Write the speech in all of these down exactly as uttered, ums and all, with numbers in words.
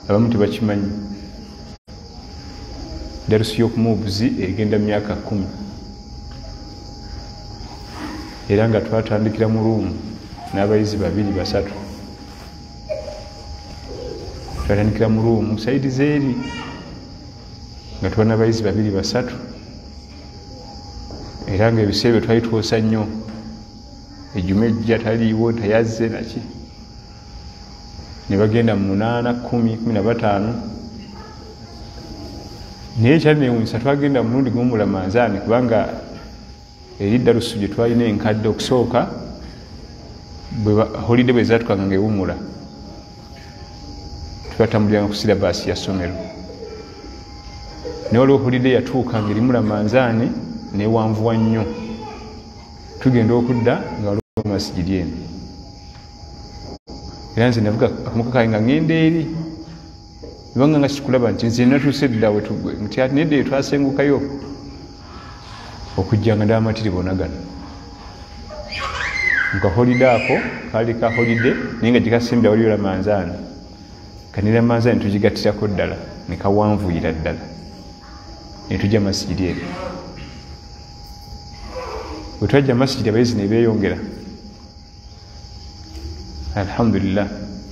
abamu tebakimanyi darusu y'okumubuzi egenda myaka kumi era nga twatandikira mu ruumu n'abayizi babiri basatu twatandikira mu ruumu saidi zeeri nga tuba n'abayizi babiri basatu era nga ebiseera bye twali twosa nnyo ejjuma ejja taliiwo tayazze naki ne bagenda mu munaana kumi kumi na bataano naye ekyali neewuunyisa twagenda mu mulundi gumu Ramadhaani kubanga eri darusu gye twalina enkadde okusooka holide bwe zaatukanga ngaewumula twatambuliranga ku sirabaasi ya ssomero naye olwo holide yatuuka ngaerimu Ramadhaani newanvuwa nnyo tugenda okudda nga waliwo masigiri eno era nze navuga akamuka kaye nga ngenda eri nibanga nga kikulaba nti nze natuuse dda wetugwe nti ati nedda twasengukayo okujja nga ndabamatiri bona gano nga holide ako kaali ka holide naye nga gyekasimbira waliyo Ramadhaani kani Ramadhaani tugigattirako ddala nekawanvuyira ddala netujja masigiri eno bwe twajja masigiri abayizi ne beeyongera alhamdulillah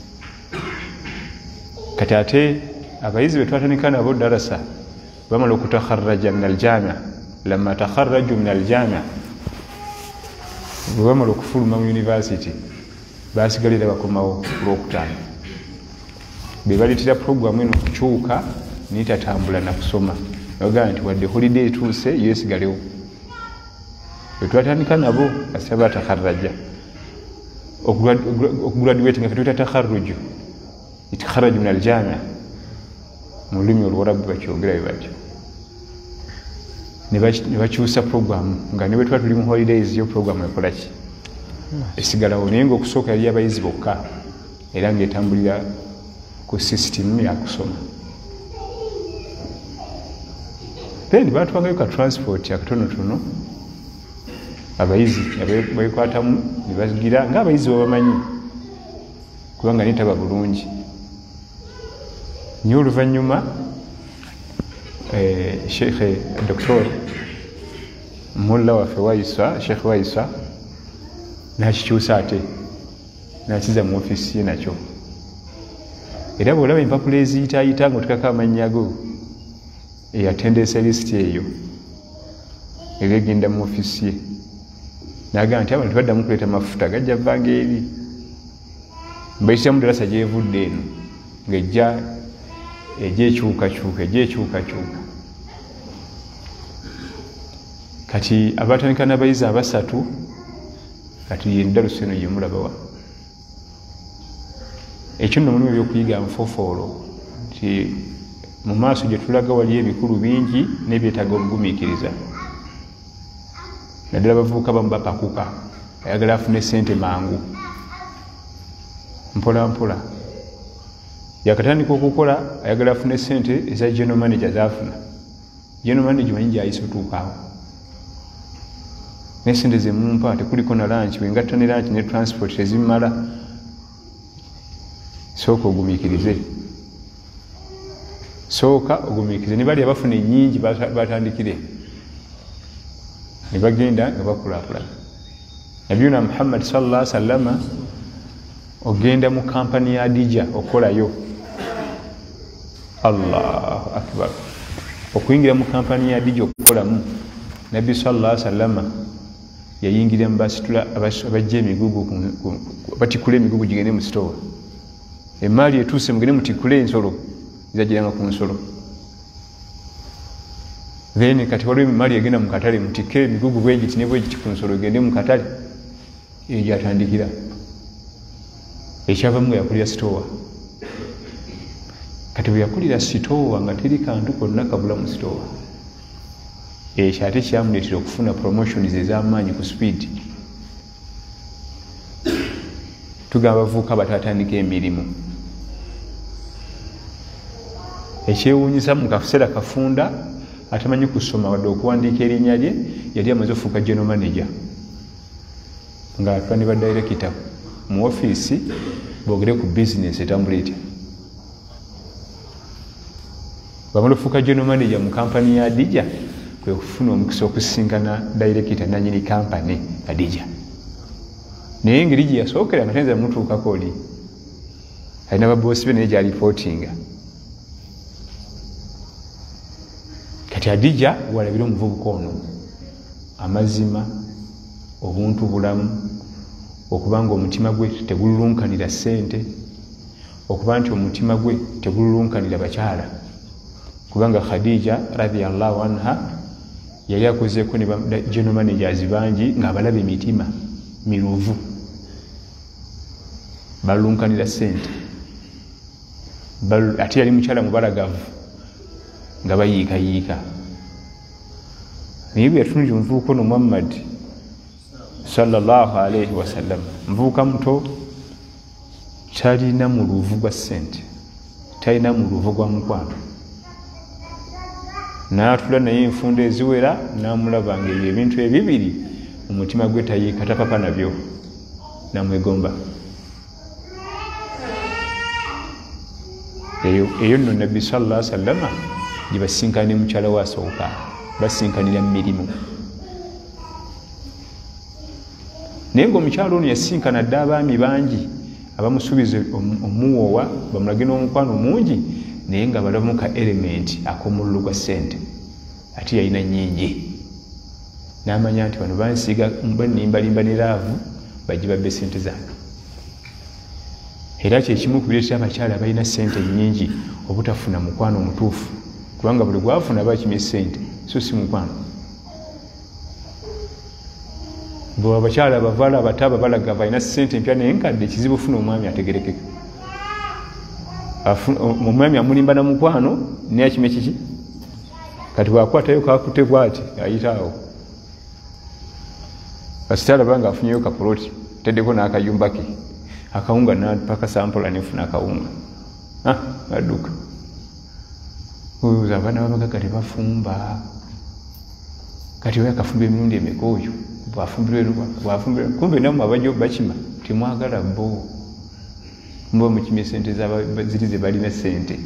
kati ate abayizi betwatandika nabo darasa bamala okutakharraja min aljamia lamma takharraju min aljamia bwe bamala okufuluma mu university basigalira bakomawo olwokutaano be baleetera puroguramu eno okukyuka nitatambula nakusoma bagamba nti wadde holiday etuuse yesigalewo betwatandika nabo kasita batakharraja okugraduate nga fetuyita takharruju itikharraju min aljamia mu lulimi oluwarabu bakyogera bwe batyo ne bakyusa puroguramu nga ne bwe tuba tuli mu holidays yo puroguramu ekolaki esigalawo naye ngaokusooka yali abayizi bokka era ngaetambulira ku sisitimu yakusoma then batwangayo ka transport akatonotono abayizi bekwatamu nebagira ngaabayizi babamanyi kubanga netaba bulungi nyo oluvannyuma sheikhe doktor mulla waffe waisa sheikhe waisa nakikyusa ate nakiza mu ofisi ye nakyo era bwolaba empapula eziyitaayita nga otekako amannya go eyatendesa lisiti eyo egegenda mu ofisi ye nagamba nti abantu baddamu kuleeta mafuta gajja vanga eri mbayitiramu darasa gyevudde eno ngaejja egyekyukakyuka egyekyukakyuka kati abatandika n'abayizi abasatu kati yendalusu eno gyemulabawa ekyo nno mulimu ebyokuyiga nfofoolo nti mu maaso gye tulaga waliyo ebikulu bingi n'ebyetaaga obugumiikiriza naddala abavubuka bamu bapakuka ayagala afune sente mangu mpola mpola yakatandika okukola ayagala afune sente eza general manager zafuna general manager manyi gyayisa otuukaawo nesente zemumpa tekuliko na lanchi wengatta ne lanchi ne transport tezimala sooka ogumiikirize sooka ogumiikirize ne bali abafuna ennyingi batandikire ne bagenda nga bakulaakulana nabiyuna Muhammad sallallahu alaihi wasallama ogenda mu kampani ya Adija okolayo Allahu akbar okuyingira mu kampani ya Adija okolamu nabbi sallallahu alaihi wasallama yayingira mu basitula abajja emigugu batikula emigugu gigende mu sitowa emaali etuuse mugende mutikule ensolo zajiranga ku nsolo then kati waliwo emaali egenda mu katale mutike emigugu bwegiti ne bwegiti ku nsolo egende mu katale eyo gyatandikira ekyavamu nga yakulira sitowa kati bwe yakulira sitowa nga teri kantu konna kabula mu sitowa ekyo ate kyamuleetera okufuna promotions ez'amaanyi ku speed tugamba bavubuka batatandika emirimu ekyewuunyisa mu kaseera kafunda atamanyi kusoma wadde okuwandiika erinnya lye yali amaze ofuuka general manager ng'atula ne badirekita mu ofiisi boogere ku bizinesi etambula etya bwamala okufuuka general manager mu kampani ya Adija kwe kufuna omukisa okusisinkana director nanyini kampani Adija. Naye engeri gye yasookera nga tenza mutuukako oli alina baboosi be naye gyalipotinga. Kati Adija walabira omuvubuka ono amazima, obuntu bulamu, okubanga omutima gwe tegululunkanira ssente, okuba nti omutima gwe tegululunkanira bakyala, kubanga Khadija radhiyallahu anha yali akozeeko ne general managers bangi ng'abalaba emitima miruvu, balunkanira ssente, ate yali mukyala mubalagavu nga bayiikayiika. Naye bwe yatunulira omuvubuka ono Muhammad sallallahu alayhi wasallam, muvubuka muto, talina muluvu gwa ssente, talina muluvu gwa mukwano, n'atula naye enfunda eziwera n'amulaba nga ebyo ebintu ebibiri omutima gwe tayiika tapapa nabyo, n'amwegomba. Eyo nno Nabbi sallallahu alayhi wasallama gye basinkana ne mukyala we asooka, basinkanira mu mirimu. Naye ng'omukyala ono yasinkana dde abaami bangi abamusuubiza omuwoowa bamulage n'omukwano mungi, naye nga balabamu ka element ak'omululu gwa ssente, ate yalina nnyingi. N'amanya nti bano bansiiga banimbalimba ne laavu bajje babbe ssente zange. Era kyekimu ku bireetera abakyala abalina ssente nnyingi obutafuna mukwano mutuufu, kubanga buli gwafuna bakimye ssente so si mukwano. Bwe abakyala abavala abataba balaga balina ssente empya naye nkadde, ekizibu ofuna omwami ategerekeka. Omwami amulimba na mukwano naye akime kiki, kati bwakwatayo kakutte bwati ayitaawo. Kasita alaba nga afunyeyo kapoloti teddeko n'akayumba ke akawunga napaka sampola nefuna akawunga adduka. Oyo abaana babagaga tebafumba, kati we akafumba emirundi emeka oyo bwafumbirwe, kumbe namwe abajja bakima temwagala bo, mba mukimye sente ziri ze balina sente.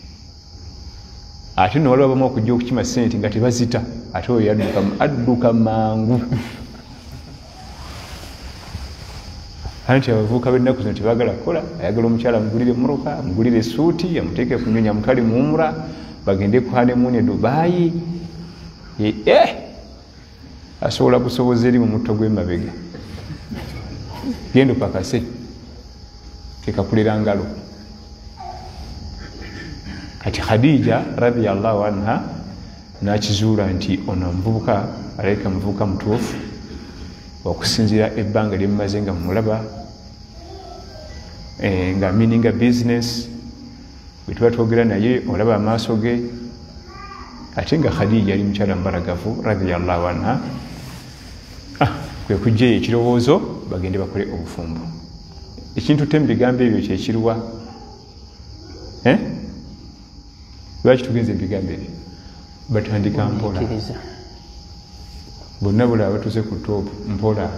Ate no waliwo abamu okujja okukima sente nga tebazita, ate oyo adduka mangu. Anti abavubuka b'ennaku zino tebaagala kukola, ayagala omukyala amugulire emmotoka, amugulire essuuti, amuteeke ku nnyonyi amutwale mu umra, bagende ku honeymoon e Dubai. Eh, asobola kusoboza eri mu mutto gw'emabega, genda opakase kekakulira ngalo. Kati Khadija radhiyallahu anha n'akizuula nti ono omuvubuka alabika muvubuka mutuufu, okusinziira ebbanga lye mumaze nga mumulaba, e, nga mininga business bwe tuba twogera naye olaba amaaso ge. Ate nga Khadija yali mukyala mubalagavu radhiyallahu anha, ah, kwe kujjayo ekirowoozo bagende bakole obufumbo. Ekintu te mu bigambo ebyo kyekirwa, eh? Lwaki tugenze mu bigambo ebyo? Batandika mpola, bonna buli abatuuse ku toopu mpola.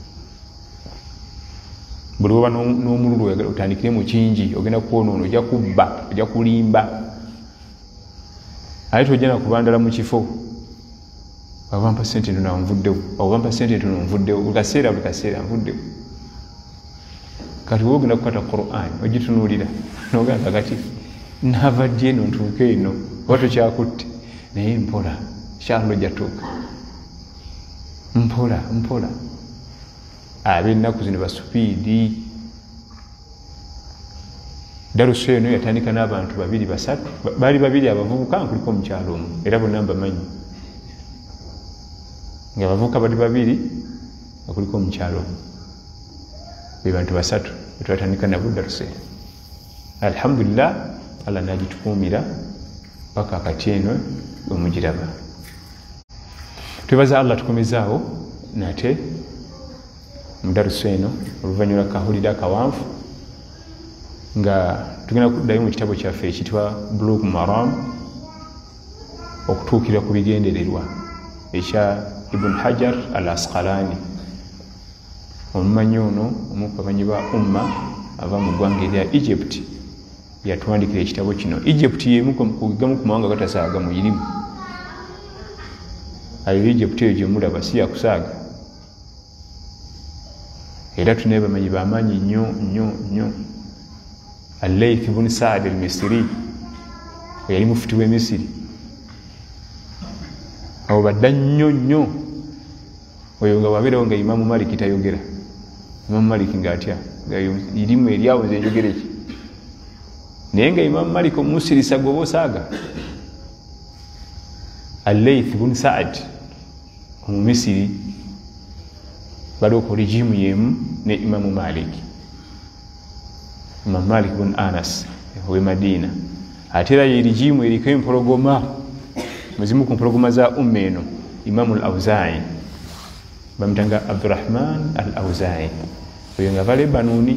Buli woba n'omululu oyagala otandikire mu kingi, ogenda kwonoona, ojja kubba, ojja kulimba. Ate tojja nakubandala mu kifo, waba mpa ssente ntono nvuddewo, waba mpa ssente ntono nvuddewo, buli kaseera buli kaseera nvuddewo. Kati wowe ogenda kukwata Qur'an ogitunuulira n'ogamba kati nava ddi eno ntuuke eno, oba tokyakutte, naye mpola kyalo ojja tuuka. Mpola mpola. Ab'ennaku zino basupiidi. Daruso eno yatandika n'abantu babiri basatu, baali babiri abavubuka kuliko omukyalo omu, era bonna mbamanyi nga abavubuka bali babiri nga kuliko omukyalo omu, be bantu basatu betwatandika nabo daruso eno. Alhamdulillah, Allah n'agitukuumira paka akati eno bwemugiraba. Twebaza Allah tukomezaawo nate mu daruso eno oluvannyuma kahulira akawanvu nga tugenda kuddayo mu kitabo kyaffe ekitibwa Bulugh Maram okutuukira ku bigendererwa ekya Ibn Hajar al-Asqalani, omumanyi ono omu ku bamanyi ba umma ava mu ggwanga erya Egypt, yatuwandikira ekitabo kino. Egypt yemu kugamu ku mawanga gatasaaga muyirimu. Ayo Egypt eyo gyemulaba si yakusaaga. Era tunaye bamanyi bamaanyi nnyo nnyo nnyo. Al-Layth ibn Sa'd al-Misri yali mufuti w'e Misiri. Abo badda nnyo nnyo. Oyo nga wabeerawo nga Imamu Malik tayogera. Imamu Malik ng'atya irimu eryawo nze njogere ki. Naye nga Imamu Malik omusirisa gwoba osaaga. Al-Layth ibn Sa'd mu Misiri baliwo ku rigimu yemu ne Imamu Malik. Imamu Malik ibn Anas w'e Madina. Ate era ye rigimu eriko empologoma muzimu ku mpologoma za umma eno Imamu al-Awza'i bamutanga Abdurrahman al-Awza'i. Oyo nga bale Banuni.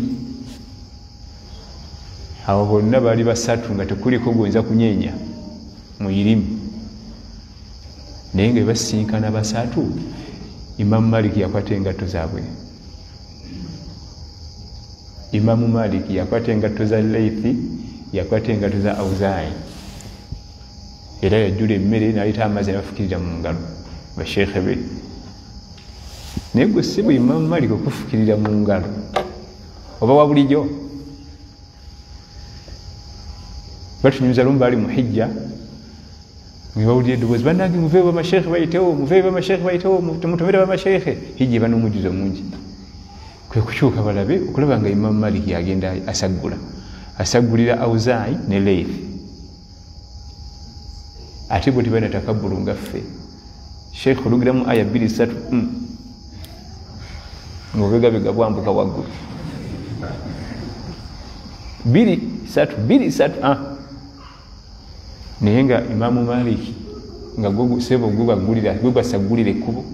Abo bonna bali basatu nga tekuliko gwenza kunyeenya mu irimu. Naye nga basinkana basatu Imamu Malik yakwata engatto zaabwe. Imamu Malik yakwata engatto za Laythi, yakwata engatto za Awza'i. Era yajjula emmere n'aleta amazzi n'abafukirira mu ngalo basheekhe be. Naye gwe si bwe Imamu Malik okufukirira mu ngalo oba wa bulijjo. Batunyumiza lumu baali mu hijja nga bawulira eddoboozi bannange muveeyo bamasheekhe bayitewo, muveeyo bamasheekhe bayitewo, mutomere bamasheekhe. Hijja eba n'omujjuzo mungi. Kwe kukyuka balabe okulaba nga Imamu Malik yagenda asaggula asaggulira Awza'i ne Layth. Ate bwe tibalina takabbulu nga ffe sheekhe olugiramu aya bbiri ssatu ng'obegabega bwambuka waggulu bbiri ssatu bbiri ssatu naye nga Imamu Malik nga sebo gwe baggulira gwe basaggulira ekkubo.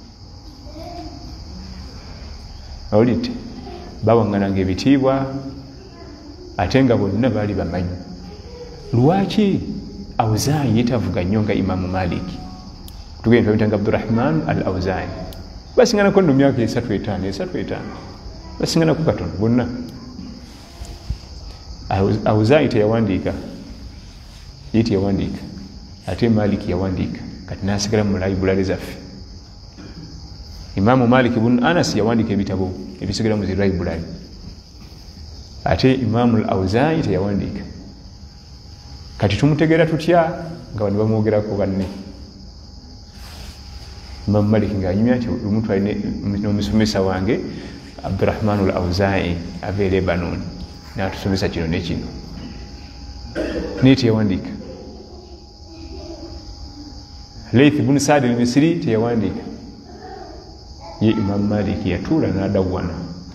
Awulidde bawaŋŋananga ebitiibwa ate nga bonna baali bamanyi. Lwaki Awza'i yetavuga nnyo nga Imamu Malik? Tugenda twabitanga Abdurrahman al-Awza'i. Basinganako nno myaka esatu etaano esatu etaano basinganako katono bonna. Awza'i teyawandiika ye teyawandiika ate Malik yawandiika kati n'asigala mu library zaffe. Imamu Malik ibn Anas yawandiika ebitabo ebisigala mu zi library ate Imamu al-Awza'i teyawandiika. Kati tumutegeera tutya nga bano bamwogerako banne. Imamu Malik ng'anyumya nti lumu twali n'omusomesa wange Abdurrahman al-Awza'i ava e Lebanon n'atusomesa kino ne kino naye teyawandiika. Layth ibn Sa'd al-Misri teyawandiika. Ye Imamu Malik yatuula n'adawwana.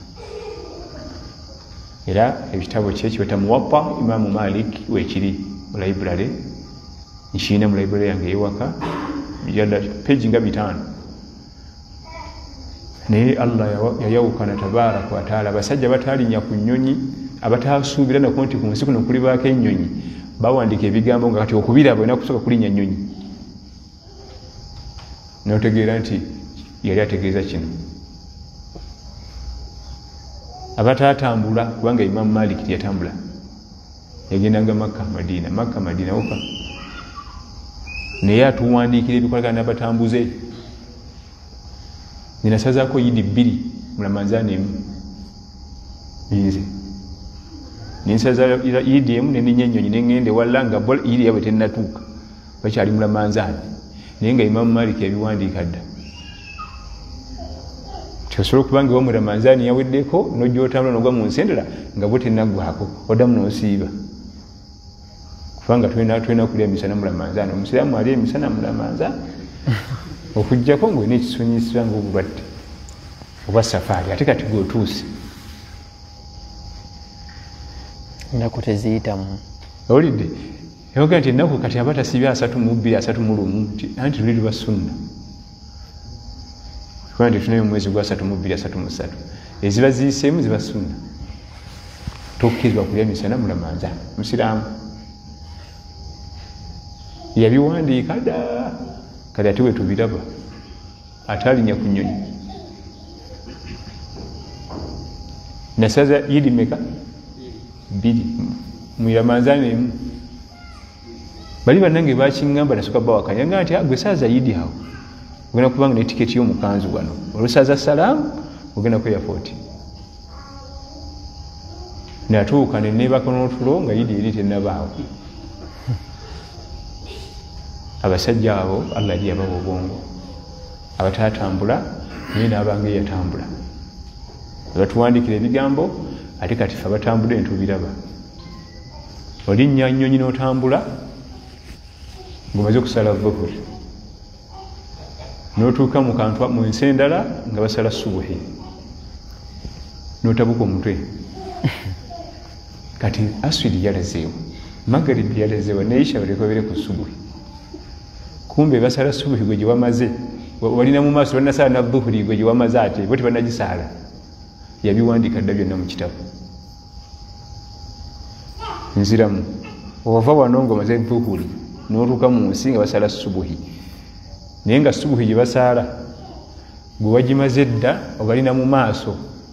Era ebitabo kye kibata Muwatta Imamu Malik weekiri mu library. Nkiina mu library yange ey'ewaka bijjada peegi nga bitaano. Naye Allah yayawukana tabaaraka wa taala abasajja bataalinya ku nnyonyi abataasuubira nako nti ku nsi kuno kulibaako ennyonyi bawandiika ebigambo nga kati okubiraba olina kusooka kulinnya nnyonyi. N'otegeera nti yali ategeeza kino. Abataatambula kubanga Imamu Malik teyatambula yagendanga Makka Madina Makka Madina woka. Naye atuwandiikira ebikolagana n'abatambuze. Ninasazaako yidi bbiri mulamanzaani emu nze ninsaza yidi emu neninya ennyonyi neŋŋenda ewala nga yidi yabwe tennatuuka bakyali mulamanzaani naye nga Imamu Malik yabiwandiika dda. Osobola okuba nga ewa mulamanzaani yaweddeko n'ojja otambula n'ogwa mu nsendera nga bwe tennaggwaako oddamu n'osiiba kubanga tulina kulya emisana mulamanzaani. Omusiraamu ali emisana mulamanzaani okuggyako ng'olina ekisonyisibwa ng'obulwadde obwa safaari ate kati gweotuuse ennaku teziyitamu. Owulidde eyoga nti ennaku kati aba tasibya asatu mu bbiri asatu mu lumu anti luli lwa sunna kuba nti tunayo omwezi gwa asatu mu bbiri asatu mu ssatu eziba ziyiseemu ziba sunna. Tokkirizibwa kulya misana mulamanzaani musiraamu. Yabiwandiika dda kati ate wetubiraba ataalinya ku nnyonyi. Nasaza yidi meka bbiri muyiramanzani emu bali bannange bakiŋŋamba nasooka bawakanya nga nti gwe saaza yidi awo ogenda kubanga ne tiketi y'omukanzu wano olusaaza salaamu ogenda ku airport natuuka neneebaka n'otulo nga yidi eri tennabaawo abasajja abo allah yali yabawa obwongo abatatambula naye n'abanga eyatambula batuwandikira ebigambo ate kati fe abatambula entubiraba olinnya nnyonyi n'otambula ng'omaze okusala vuhuri n'otuuka mu kantu mu nsi endala nga basala subuhi n'otabuka omutwe kati aswidi yalazeewo magaribi yalazeewo neisha balekobere ku subuhi kumbe basala subuhi gwe gye wamaze walina mu maaso banasala na vuhuri gwe gye wamaze ate bo tebanagisaala yabiwandika dda byonna mu kitabu nziramu ova wano ng'omaze vuhuri n'otuuka mu nsi nga basala subuhi naye nga subuhi gye basaala gwe wagimaze dda obalina mu maaso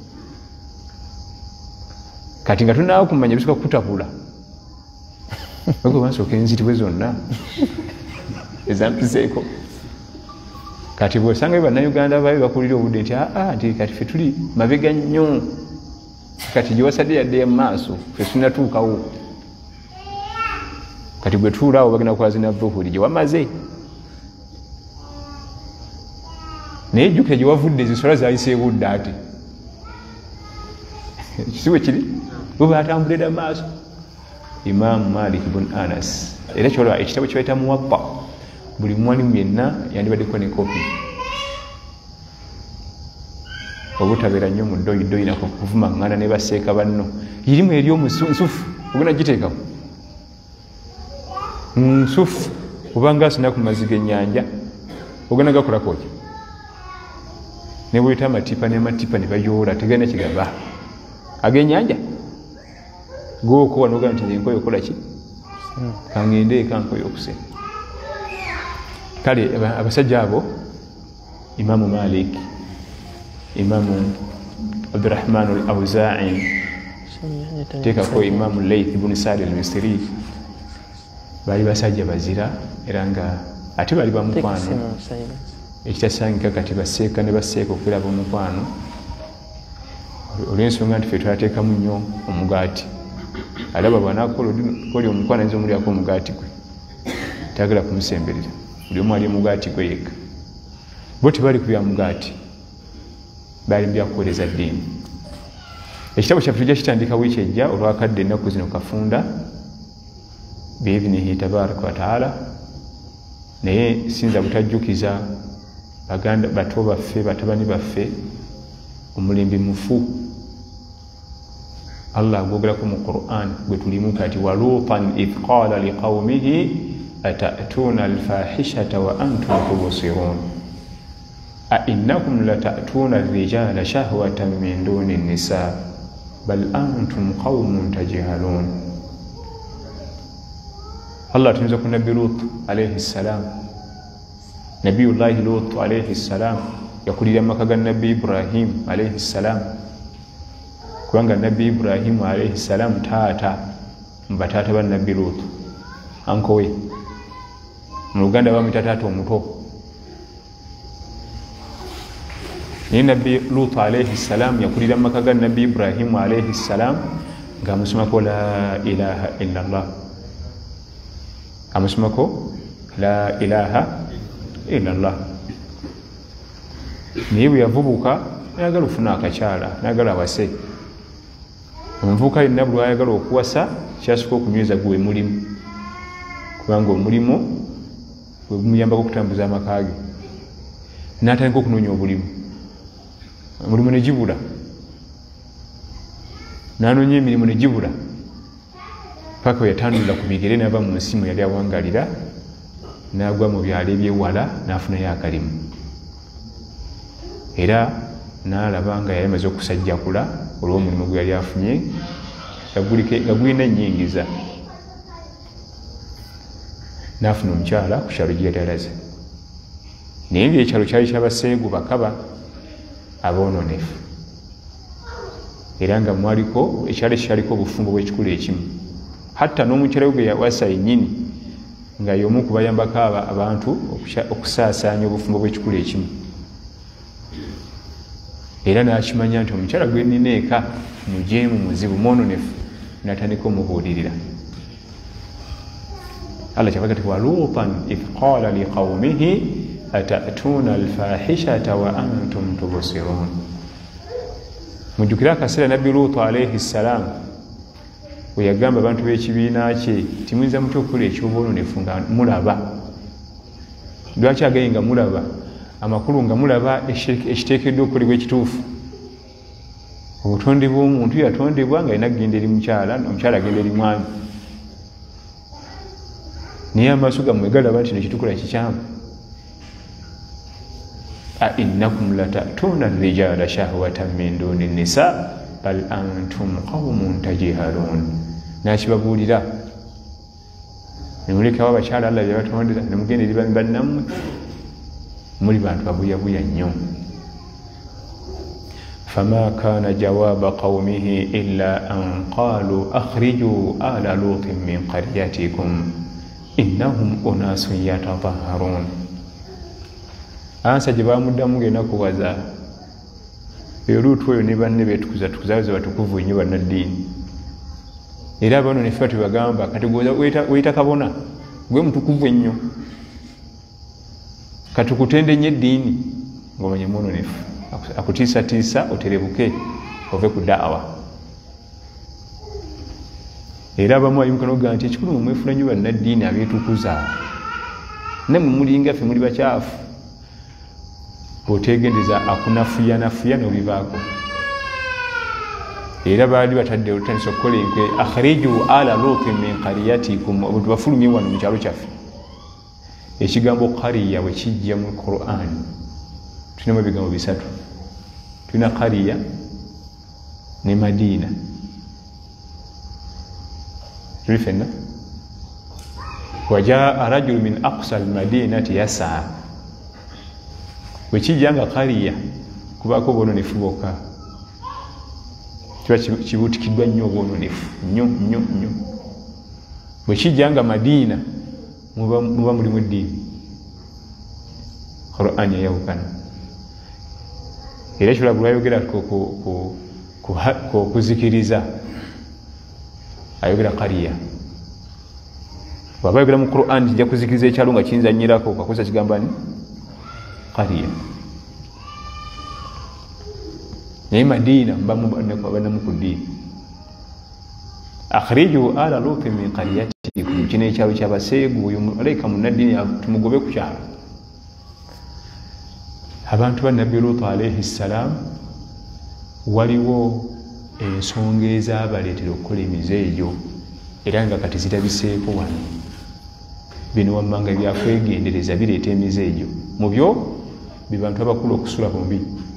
kati nga tunaawo kumanya bisooka kukutabula ogwe bansooka enzitibwe zonna ezampiseeko kati bwosanga be bannayuganda babe bakulira obudde nti aa nti kati fe tuli mabega nnyo kati gye wasadde yadde mu maaso fe tunatuukawo kati bwe tuulaawo bagenda kukola zina vuhuri gye wamaze naye ejjukira gye wavudde zisolo zayiseewo dda ate kisiwe kiri bo batambulira maaso Imaamu Malik ibn Anas era kyolaba ekitabo kibayita Muwatta buli mwalimu yenna yandibaddeko ne kopi obutabeera nnyo mu ddoyidoyi nako kuvumaŋŋana ne baseeka banno irimu eri omusufu ogenda giteekawo nsufu obanga asina ku mazzi g'ennyanja ogenda gakolako ki ne bweyita amatipa n'amatipa ne bayoola tegenda kigaba ag'ennyanja gookowa nogamba nti enkoyo okola ki kangende eka nkoyo okuse kale abasajja abo Imaamu Malik Imaamu Abdurrahman al-Awza'i teekako Imaamu Layth ibn Sa'd al-Misri baali basajja bazira era nga ate baali bamukwano ekitasangika kati baseeka ne baseeka okulaba omukwano olw'ensonga nti fe twateekamu nnyo omugaati alaba bwanakola oli omukwano ayinza omulyako omugaati gwe tayagala kumusemberera buli omu ali omugaati gwe yekka bo tebali ku bya mugaati baali mu byakuweereza ddiini ekitabo kyaffe tujja kitandika wiiki ejja olwakadde ennaku zino kafunda biidhnihi tabaraka wataala naye sinza butajjukiza baganda bato baffe batabani baffe omulembe mufu Allah agwogerako mu Qur'an gwe tulimu kati walutan idh qala liqaumihi atatuna alfahishata wa antum tubsirun ainnakum latatuna arrijala shahwatan min duni nisa bal antum qaumun tajhalun. Allah tunza ku Nabi Lut alayhi salam Nabiyullahi Lut alayhi salam yakulira maka ga Nabi Ibrahim alayhi salam kubanga Nabi Ibrahim alayhi salam taata mbatata ba Nabi Lut ankowe mu Uganda bamwita taata omuto ni Nabi Lut alayhi salam yakulira maka ga Nabi Ibrahim alayhi salam nga musoma ko la ilaha illa Allah amusomako la ilaha illa Allah naye bwe yavubuka nayagala ofuna akakyala nayagala awase omuvubuka yenna buli ayagala okuwasa kyasooka okunyweza gwe mulimu kubanga omulimu gwe gumuyambako okutambuza amaka ge n'atandika okunoonya obulimu omulimu ne gibula n'anoonya emirimu ne gibula paka yatandulira ku bigere n'ava mu nsi mwe yali awangalira n'agwa mu byalo ebyewala n'afunayo akalimu era n'alaba nga yali amaze okusajjakula olw'omulimu gwe yali afunye nga gulina ennyingiza n'afuna omukyala ku kyalo gye yali alaze naye ng'ekyalo kyali ky'abaseegu bakaba aboononefu era nga mwaliko ekyalo ekyaliko obufumbo bw'ekikulu ekimu hatta n'omukyala gwe yawasa yennyini nga y'omu kubayambako abantu okusaasaanya obufumbo bw'ekikulu ekimu, era n'akimanya nti omukyala gwe nnina eka mujeemu muzibu mwononefu, n'atandika omubuulirira. Allah kyava kati waluutan idh qaala liqawmihi atatuna alfahishata wa antum tubsirun. Mujjukira akaseera nabbi Luutu alayhi ssalaamu bwe yagamba abantu b'ekibiina kye timuyinza mutya okukola ekyobwononefu nga mulaba. Lwaki agaye nga mulaba? Amakulu nga mulaba ekiteekeddwa okukolebwa ekituufu. Obutonde bw'omuntu yatondebwa nga alina kugenda eri mukyala, omukyala agenda eri mwami, naye amaaso gammwe galaba nti nekitukola kikyamu. ainnakum latatuna rijala shahwatan min duni nisa bal antum qawmun tajhalun. Nakibabuulira nemulekawo abakyala Allah byebatondera nemugenda eri bami bannammwe, muli bantu babuyabuya nnyo. fama kana jawaba qawmihi illa an qalu akhriju ala lutin min qaryatikum innahum unasun yatataharun. Ansa gye bamuddamu ng'enaku waza Luutu oyo ne banne beetukuza tukuzaze batukuvu nnyo bannaddiini, era bano ne ffe tubagamba kati weyita kabona gwe mutukuvu ennyo, katukutende nnyo eddiini ng'omanye mwononefu, akutiisatiisa oterebuke ove ku daawa. Era abamu ayimuka n'okugaa nti ekikulu mwefuna nnyo bannaddiini abeetukuza, nammwe mulinga ffe muli bakyafu. Bw'otegendeza akunafuyanafuya n'obivaako. Era baali batadde olutandisa okukola enkwe akhriju ala lutin min qaryatikum, obuntu bafulumye wano mu kyalo kyaffe. Ekigambo qariya bwe kijja mu Qur'an tulinamu ebigambo bisatu. Tulina qariya ne Madiina. Tuli ffenna? Wajaa rajulu min aqsa al-madinati yasaa. Bwe kijja nga qariya kubaako obwononefu bwokka, kiba kibuutikiddwa nnyo obwononefu nnyo nnyo nnyo. Bwe kijja nga Madiina muba mulimu eddiini, Qur'an yayawukana. Era ekyola bwayogera ku kuzikiriza ayogera qariya. Bw'aba ayogera mu Qur'an kijja kuzikiriza ekyalo nga kiyinza nnyirako kakozesa kigamba ni qariya. Naye Madiina mbabannamu ku ddiini. Akhriju ala lutin min qaryatikum, kino ekyalo ky'abaseegu, oyo alayika munnaddiini tumugobe ku kyalo. Abantu ba nabbi Luutu alayhi ssalaamu waliwo ensonga ezabaleetera okukola emizeejo, era nga kati zitabiseeko wano. Bino wammanga byakwegendereza bireeta emizeejo. Mu byo be bantu abakulu okusula bombi,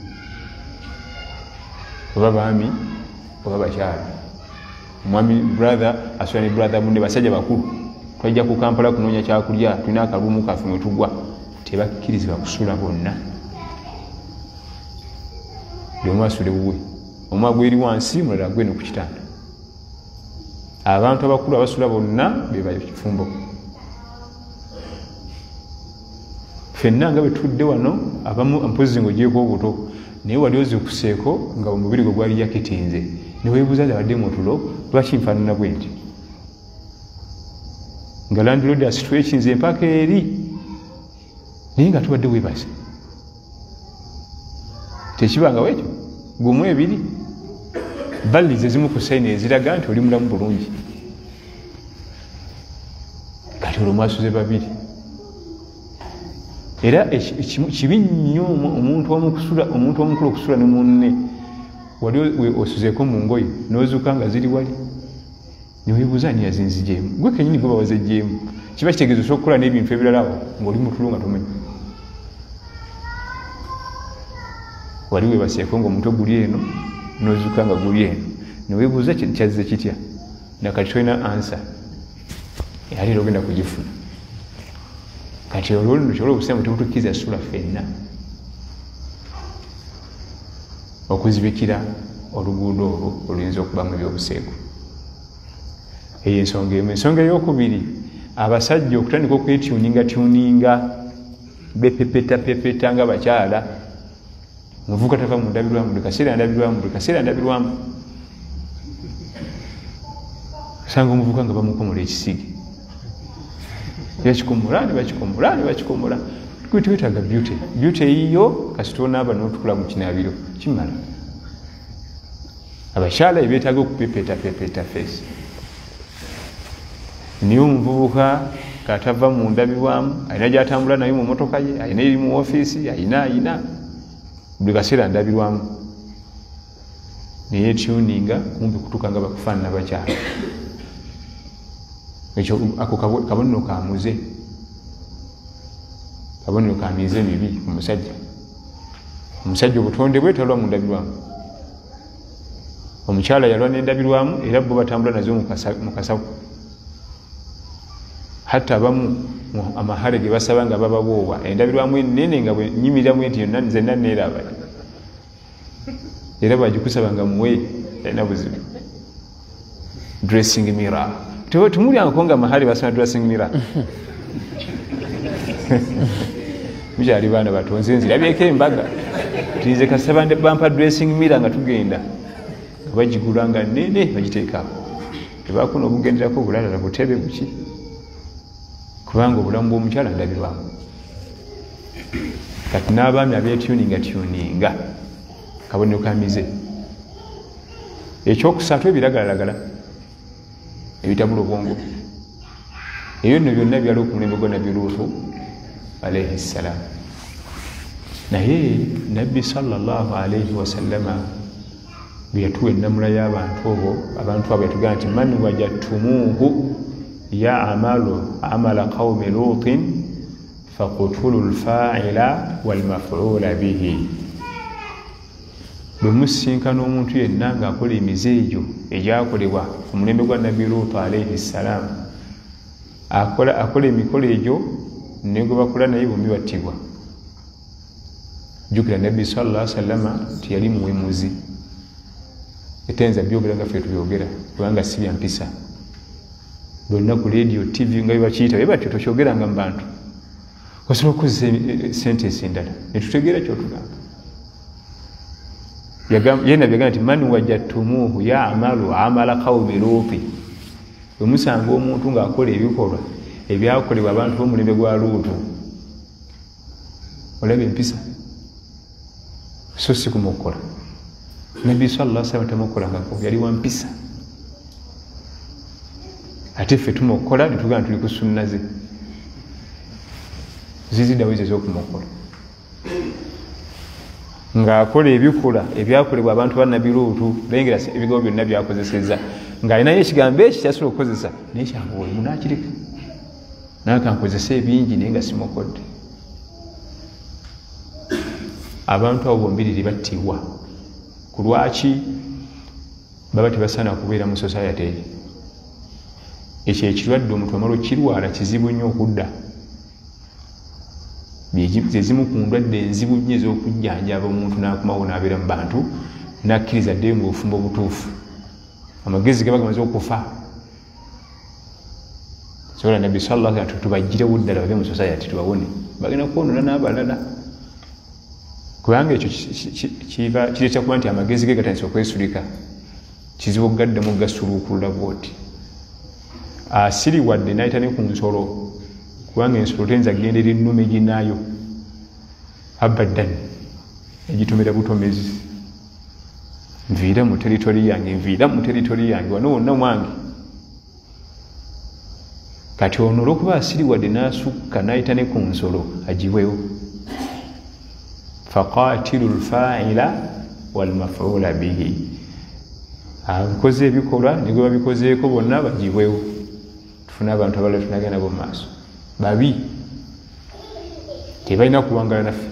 oba baami oba bakyala. Omwami brother asula ne brother munne, basajja bakulu. Twajja ku Kampala kunoonya kyakulya, tulina akalumu kaffe mwe tugwa, tebakkirizibwa kusula bonna. Buli omu asule wuwe, omu agweri wansi, mulala agwe ku kitanda. Abantu abakulu abasula bonna be bakifumbo. Ffenna nga bwe tudde wano abamu mpozi ng'ogyeko obuto, naye wali ozikuseeko nga omubiri gwe gwali yakitinze, ne weebuuza abadde mu tulo lwaki nfaanana bwe nti, nga landlord asitwekinze empaka eri, naye nga tubadde weebase. Tekibanga bwekyo gumu ebiri ballize zimu ku sayini eziraga nti oli mulamu bulungi, kati olwo mwasuze babiri. Era kibi nnyo omuntu omukulu okusula ne munne wali osuzeeko mu ngoye n'ozuuka nga ziri wali, ne weebuuza ani yazinzigyemu. Gwe kennyini gwe bawazeggyemu. Kiba kitegeeza osobola okukola n'ebintu ebirala ng'oli mu tulo nga tomanyi. Wali weebaseeko ng'omutwe guli eno n'ozuuka nga guli eno, ne weebuuza kyazze kitya, nakati tolina ansa, era era ogenda kugifuna. Kati olwo kyola obusembu tebutukkiriza sula ffenna okuzibikira oluguudo olwo oluyinza okubamu ebyobuseegu. eyo ensonga emu. Ensonga eyokubiri, abasajja okutandika okwetuninga tuninga bepepeta pepeta nga bakyala. Muvuka tava mu ndabirwamu, buli kaseera ndabirwamu, buli kaseera ndabirwamu. Sanga omuvuka nga bamukomola ekisige, yakikomula ne bakikomula ne bakikomula. Twetaaga beauty. Beauty eyiyo kasita onaaba n'otukula mu kinaabiro kimala. Abakyala beetaaga okupepeta pepeta face. Niyo omuvubuka katava mu ndabirwamu, alina gy'atambula nayo mu motoka ye, alina eri mu ofiisi, alina alina buli kaseera ndabirwamu. Naye tuninga kumpi kutuuka nga bakufaanana bakyala. Ekyo ako kabonero kamuze. Kabonero kamize mibi omusajja. Omusajja obutonde bwe talwa mu ndabirwamu. Omukyala yalwa n'endabirwamu era bo batambula nazo mu kasawo. Hatta abamu amahale ge basaba nga bababoowa endabirwamu ennene nga bwe nnyimiramu enti yonna nzenna neeraba. Era bagikusaba nga muwe talina buzibu. Dressing mirror. Tumulyangako nga mahali basoma dressing mirror. Mukyali baana bato nze nzirabyeko embaga. Tuyize kasaba nde bampa dressing mirror nga tugenda. Nga bagigula nga nnene bagiteekaako. Tebaakuna obugenderako obulala butebe buki. Kubanga obulamu bw'omukyala ndabirwamu. Kati n'abaami abeetuninga tuninga kabonero kamize. Ekyokusatu ebiragalalagala ebitabula obwongo. Ebyo nno byonna byaliwo ku mulembe gwa Nabbi Luutu alayhi salaam. Naye Nabbi sallallahu alayhi wasallama bwe yatuwa ennamula y'abantu abo, abantu abo yatugamba nti man wajattumuuhu ya'malu amala qawmi Luutin faqtulu al-faa'ila wal-maf'uula bihi. Bwe musinkana omuntu yenna ng'akola emize egyo egyakolebwa ku mulembe gwa Nabbi Luutu alayhi salaam, akola akola emikolo egyo ne gwe bakola naye bombi battibwa. Jjukira Nabbi sallallahu alayhi wasallama tiyali muwemuzi. Etenza byogera nga ffe tubyogera kubanga si bya mpisa. Bonna ku radio T V nga bibakiyita bye batyo tokyogeranga mu bantu. Osobola okukozesa sentence endala ne tutegeera kyotugamba. Yena byagamba nti man wajattumuuhu ya'malu amala qawmi Luuti. Bwe musanga omuntu ng'akola ebikolwa ebyakolebwa abantu b'omulembe gwa Luutu, olaba empisa so si kumukola. Nabbi sallallahu alayhi wasallam tamukolangako, yali wa mpisa. Ate ffe tumukola ne tugamba tuli ku sunna ze. Ziziddawo ezo ez'okumukola. Ng'akola ebikola ebyakolebwa abantu ba Nabbi Luutu, lengera ebigambo byonna byakozesezza. Ng'alinayo ekigambo ekyo kyasobola okukozesa naye kyangu we munaakireka. Naye kankozesa ebingi naye nga simukodde. Abantu abo bombiriri battibwa. Ku lwaki baba tebasaana kubeera mu society eyo. Ekyo ekirwadde omuntu amala okirwala kizibu nnyo okudda. Zezimu ku ndwadde enzibu nnyo ez'okujjanjaba omuntu n'akomawo n'abeera mu bantu n'akkiriza ddeyo mu bufumbo obutuufu. Amagezi gaba gamaze okufa. Sobola Nabbi sallallahu alayhi wasallam tubagirewo ddala babe mu society tubawone. Bagenda kwonoona n'abalala. Kubanga ekyo kireeta kuba nti amagezi ge gatandise okwesulika. Kizibu okugaddamu gasuluukulula bw'oti. Asiriwadde n'ayita ne ku nsolo. Kubanga ensolo teyinza gendera ennume ginaayo. Abaddan. Egitomera butomezi. Nviira mu teritori yange, nviira mu teritori yange, wano wonna mwange. Kati ono olw'okuba asiriwadde n'asukka n'ayita ne ku nsolo agiwewo. Faqatilu al-fa'ila wal-maf'ula bihi. Abikoze ebikolwa ne gwe babikozeeko bonna bagiwewo. Tufuna abantu abalala tunagenda nabo mu maaso. Babi tebalina kuwangala naffe.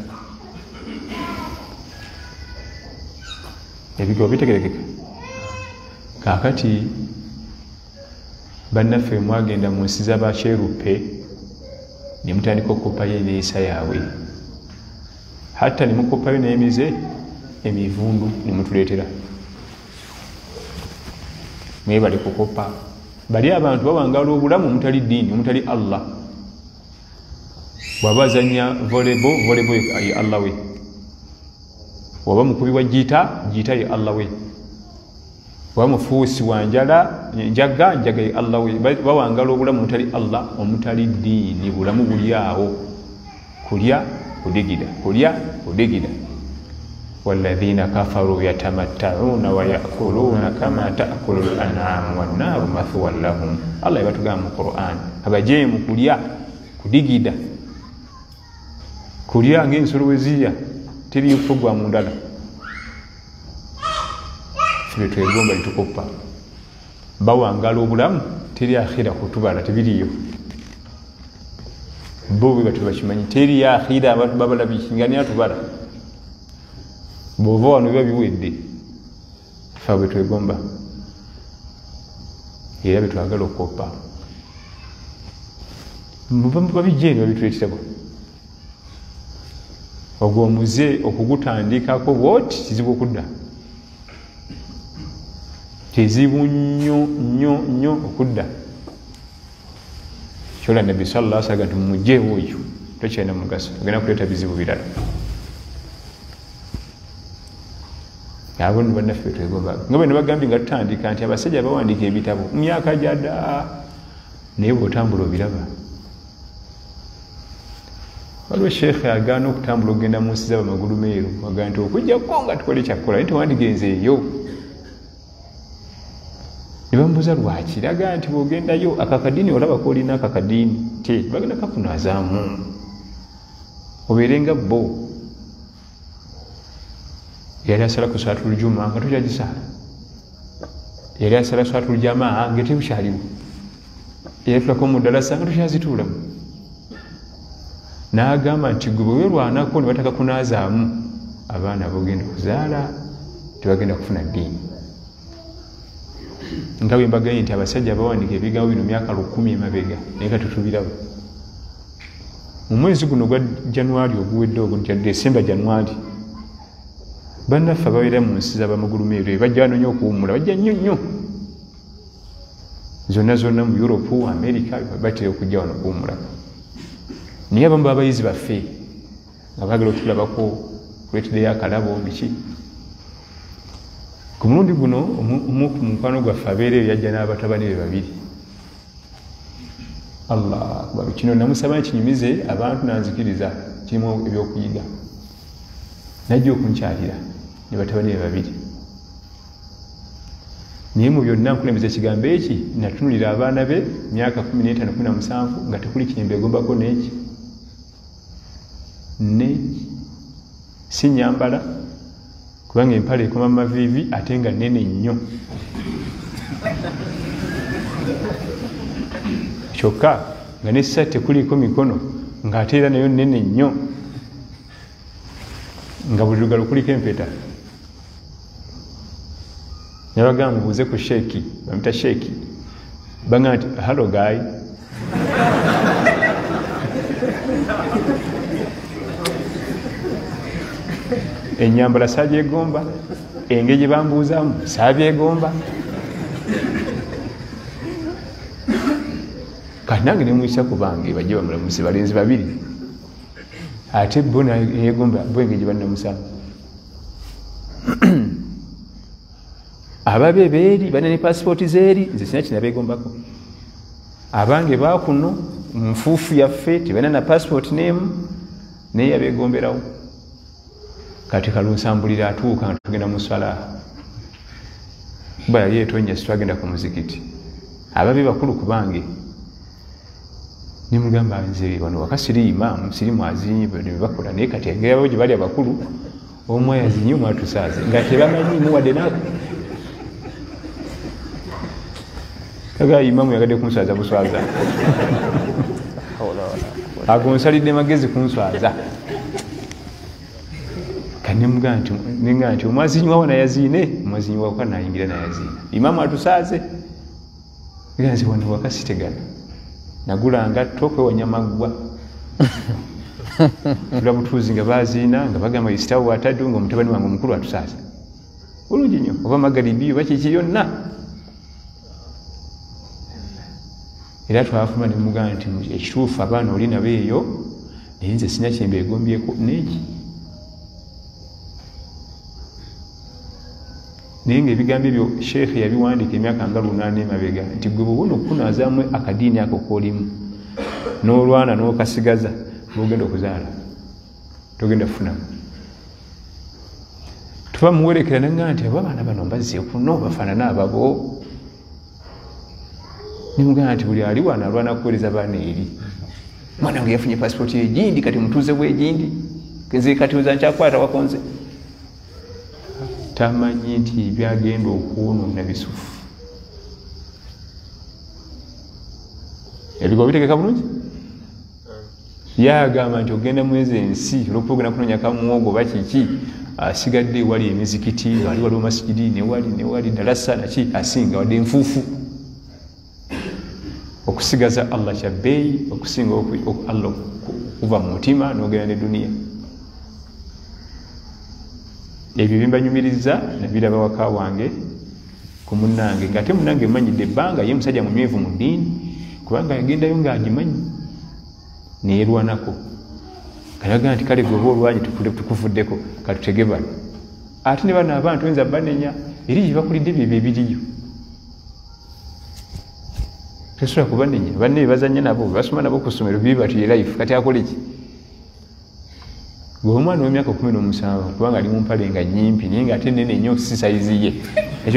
Ebigambo bitegerekeka. Kaakati bannaffe mwagenda mu nsi z'Abakyeruppe ne mutandika okukoppayo enneeyisa yaabwe. Hatta ne mukoppayo n'emize emivundu ne mutuleetera. Mwebale kukoppa bali abantu bawangala obulamu omutali ddiini omutali Allah bw'aba azannya volleyball volleyball ye Allah we waba mukubi wa jiita jiita ye Allah we waba mufuusi wa njala njaga njaga ye Allah we bawangala obulamu omutali Allah omutali ddiini bulamu buli awo kulya kudigida kulya kudigida والذين كفروا يتمتعون ويأكلون كما تأكل الأنعام والنار مثوى لهم الله يبتغى من القرآن abajemu kulya kudigida kulya ng'ensolo weziya teri kufugwa mu ndala ffe twegomba litukupa bawangala obulamu teri akhira kutubala tebiriyo bo bwe batu bakimanyi teri akhira abantu babalabikingani atubala bw'ova wano biba biwedde ffe bwe twegomba era bye twagala okukoppa babijjeeni babituleeterako ogwo omuze okugutandikako bwoti kizibu okudda kizibu nnyo nnyo nnyo okudda kyola nabbi sallallahu alaihi wasallam nti mumujeewo oyo tokyalina mugaso ogenda kuleeta bizibu birala abo ni bannaffe twegomba nga bwe ne bagambye nga tutandika nti abasajja bawandiika ebitabo mu myaka gyadda naye bw'otambula obiraba waliwo sheekhe agaana okutambula okugenda mu nsi z'abamagulu meeru wagaa nti okujjako nga tukole kyakkola naye tewandigenze eyo ne bamubuuza lwaki raga nti bw'ogendayo akakadiini olabako olina akakadiini te bagenda kakunazaamu obeere nga bo yali asala ku salaatul juma nga tokyagisaala yali asala salaatul jamaa nga tebukyaliwo yali tulako mu ddalasa nga tokyazituulamu n'agamba nti gwe bwe werwanako ne bataka kunaazaamu abaana bogenda okuzaala tebagenda kufuna ddiini nga bwe mbaganye nti abasajja bawandiika ebigambo bino myaka lukumi emabega naye nga tutubirabo mu mwezi guno gwa januari oguwedde ogwo nti desemba januari bannaffe ababeera mu nsi z'abamagulu meeru bajja banoonya okuwummula bajja nnyo nnyo zonna zonna mu Europe America batera okujja wano okuwummulako naye abamu b'abayizi baffe nga baagala otulabako kuleeteddeyo akalabo biki ku mulundi guno omu ku mukwano gwaffe abeereyo yajja n'abatabani be babiri Allah akbar kino namusaba nkinyumize abantu nanzikiriza kirimu ebyokuyiga najja okunkyalira ne batabani be babiri naye mu byonna nkulembeza ekigambo eki natunulira abaana be myaka kumi n'etaano kumi na musanvu nga tekuli kinyembe egombako n'eki neki si nyambala kubanga empale ekoma mu maviivi ate nga nnene nnyo kyokka nga nessa tekuliko mikono ng'ate era nayo nnene nnyo nga buli lugalo kuliko empeta nabagamba mubuuze ku sheeki bamita sheeki bagamba nti hallo guy ennyambala saabyegomba engeri gye bambuuzaamu saabyegomba kati nange ne muyisa ku bange bajje bamulamusi balenzi babiri ate bo nayegomba bo engeri gye bannamusaamu ababe beeri balina ne paasipooti zeeri nze sina kinabeegombako abange baakuno nfuufu yaffe tebalina na paasipooti n'emu naye yabeegomberawo kati kalunsambulira atuuka nga tugenda mu swala kuba yali etonnya sitwagenda ku muzikiti ababe bakulu ku bange nimugamba nze wano waka siri imaamu siri mwazinyi bebakola naye kati engeri abo gye bali abakulu omu ayazinyi omu atusaaze nga tebamanyiimu wadde naako kaga imaamu yagadde kunswaza buswaza agonsalidde magezi kunswaza kanemuga nti ninga nti omwazinyi wawo nayaziine omwazinyi wawaka nayingira nayaziina imaamu atusaaze ganzi wano waka sitegana nagulanga tokwewanya maggwa tula butuuzi nga baziina nga bagamba isitawo wataddu nga omutabani wange omukulu atusaaza bulungi nnyo oba magalibi oba kiki yonna era twafuma ne mugamba nti ekituufu abaana oli nabo eyo naye nze sina kyembeegombyeko neeki naye ngaebigambo ebyo sheekhe yabiwandiika emyaka nga lunaana emabega nti gwe bwobona okukunaazaamu akadiini ako koolimu n'olwana n'okasigaza bwogenda okuzaala togenda kufunamu tuba muwerekera naŋŋamba nti abo abaana bano mbazze kuno bafaanana ababo nimugamba nti buli ali wano alwana kuweereza baana eri mwana wange yafunye pasipooti egindi kati mutuuze bwegindi nze kati oza nkyakwata wakonze tamanyi nti byagenda okwonoona bisufu ebigo bitegeka bulungi yagamba nti ogenda mwezi ensi olwokuba ogenda kunoonya kamuwogo bakiki asigadde ewali emizikiti wali waliwo masigidi newali newali dalasa naki asinga wadde enfuufu okusigaza allah kyabbeeyi okusinga allah okuva mu mutima n'ogenda ne duniya ebyo bimbanyumiriza nabiraba waka wange ku munnange ng'ate munnange mmanyidde ebbanga ye musajja munywevu mu ddiini kubanga yagendayo ng'agimanyi neerwanako kalaga nti kale gweoba olwanyi tukuvuddeko katutege bano ate ne bano abantu oyinza banenya eri gye bakulidde byebyo ebiriyo tesobola kubanenya banne bebazanya nabo basoma nabo ku ssomero biri batyo life kati akole ki gwe omwana w'emyaka kumi n'omusanvu kubanga ali mu mpale nga nyimpi naye nga ate nene nnyo si sayizi ye ekyo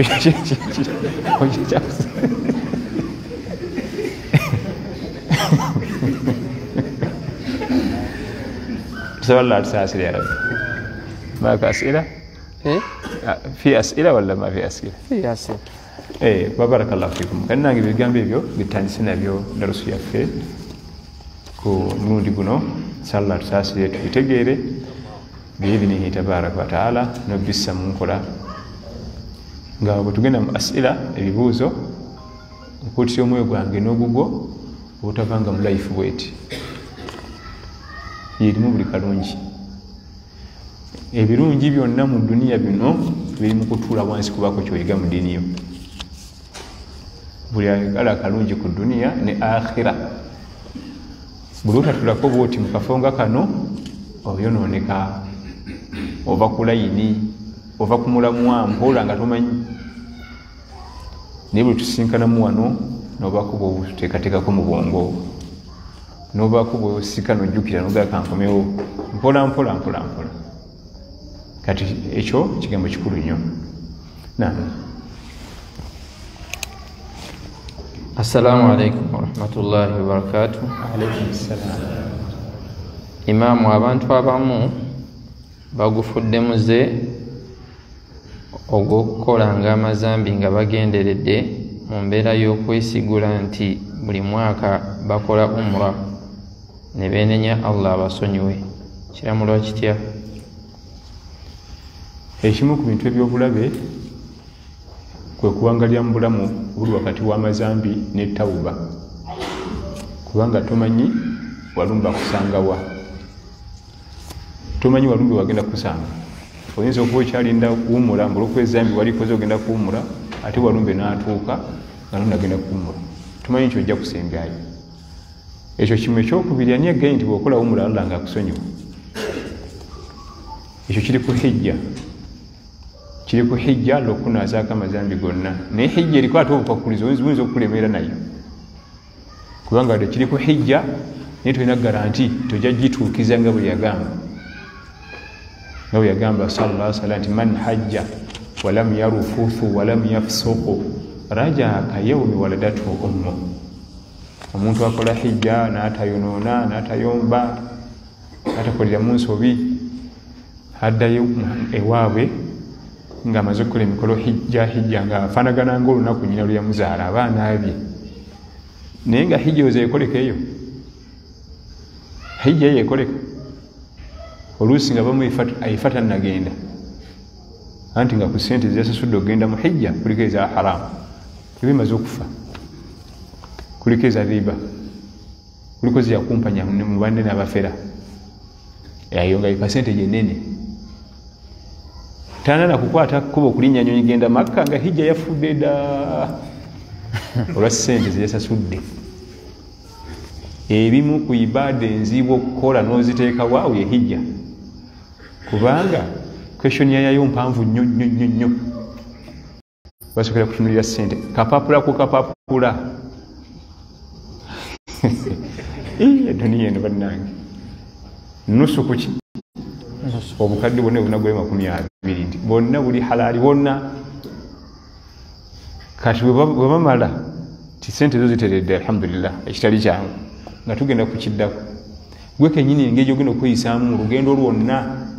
tusaba allah tusaasire ya rabbi maaka asira fi asira wala ma fi asira fi asira eh babarakallahu fikum kandi nange bigambo ebyo bitandise nabyo darusu yaffe ku mulundi guno sallallahu tusaasire tubitegeere biidhinihi tabaraka wa taala nobissa mu nkola nga bwe tugenda mu asira ebibuuzo nkuutisa omwoyo gwange n'ogugwo obutavanga mu life bweti yerimu buli kalungi ebirungi byonna mu duniya bino biri mu kutuula wansi kubako kyoyiga mu ddiini yo buli ayagala akalungi ku duniya ne akhira buli otatulako bwoti mu kafo nga kano oyonooneka ova ku layini ova ku mulamwa mpola nga tomanyi naye buli tusinkanamu wano nobaako bwobuteekateekako mu bwongo nobaako bwosika nojjukira nogala kankomewo mpola mpola mpola mpola kati ekyo kigambo kikulu nnyo naam assalamu alaikum warahmatullahi wabarakatuh. Alaikum salam. Imaamu, abantu abamu bagufudde muze ogw'okukolanga amazambi nga bagenderedde mu mbeera y'okwesigula nti buli mwaka bakola umra ne beenenya allah abasonyiwe. Kiramulwa kitya? Ekimu ku bintu ebyobulabe kwe kuwangalira mu bulamu buli wakati w'amazambi ne tawuba, kubanga tomanyi walumba kusangawa, tomanyi walumbi wagenda kusanga. Oyinza okuba okyalinda kuwumula ng'olw'okwezambi walikoze ogenda kuwumula ate walumbe n'atuuka nga nonagenda kuwumula, tomanyi nti ojja kusembyayo. Ekyo kimu ekyokubiri, ani agaye nti bw'okola wumula allah ng'akusonyiwa. Ekyo kiri ku hijja, kiri ku hijja lw'okunaazaako amazambi gonna, naye hijja eriko ate obukwakkulizo oyinza okukulemeera nayo, kubanga wadde kiri ku hijja naye tolina garanti tojja gituukiza nga bwe yagamba, nga bwe yagamba sallallahu alaihi wasallam nti man hajja walam yarufufu walam yafsuqu rajaa ka yawmi waladatu ummu. Omuntu akola hijja n'atayonoona n'atayomba n'atakoleramu nsobi, addayo ewaabwe ng'amaze okukola emikolo hijja hijja ng'afaanagana ng'olunaku nnyina lwe yamuzaala abaana bye. Naye nga hijja oza ekoleka eyo, hijja eyo ekoleka oluusi nga bamu ayifa tannagenda, anti nga ku ssente zeyasasudde okgenda mu hijja kuliko eza haramu, ebimaze okufa, kuliko eza riba, kuliko ziyakumpanya mu banne n'abafera, eyo nga ipasente gyenene. Tana na kukwata kuba okulinnya nnyonyi genda Makka nga hijja yafudde dda olwa ssente zeyasasudde. ebimu ku ibada enzibu okukola n'oziteekawo awo ye hijja kubanga question yayo mpanvu nnyo nnyo nnyo nnyo basokera kutunulira ssente kapapula ku kapapula eduniya eno bannange nusu kuki obukadde bonna buna gwe makumi abiri nti bonna buli halaali bonna kati bwe bamala ti sente zo ziteredde alhamdulillah ekitali kyangu nga tugenda kukiddako gwe kenyini engeri ogenda okweyisaamu mu lugendo lwonna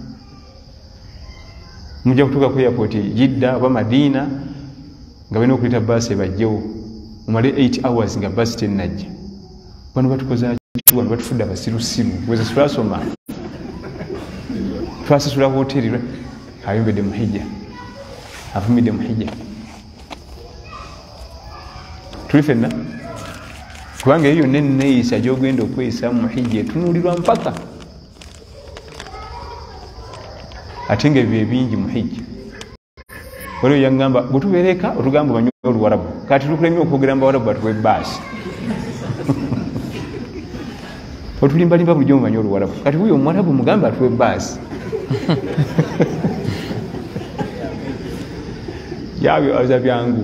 mujja kutuuka ku airport Jidda oba Madiina nga balina okuyita baasi ebajjewo mumale eight hours nga baasi tennajja bano batukoza ki wano batufudde abasirusiru bweze twasoma twasasula hoteri ayombedde muhijja avumidde muhijja tuli fenna kubanga eyo yonna enneeyisa gy'ogenda okweyisa mu muhijja etunuulirwa mpaka ate nga ebyo ebingi muhijja waliwo yaŋŋamba bwe tubeereka otugamba banywa oluwarabu kati tukulemye okwogera mu bawarabu batuwa ebbaasi otulimbalimba bulijjo mu banywa oluwarabu kati wuyo omuwarabu mugambe atuwa ebbaasi yabyo aza byangu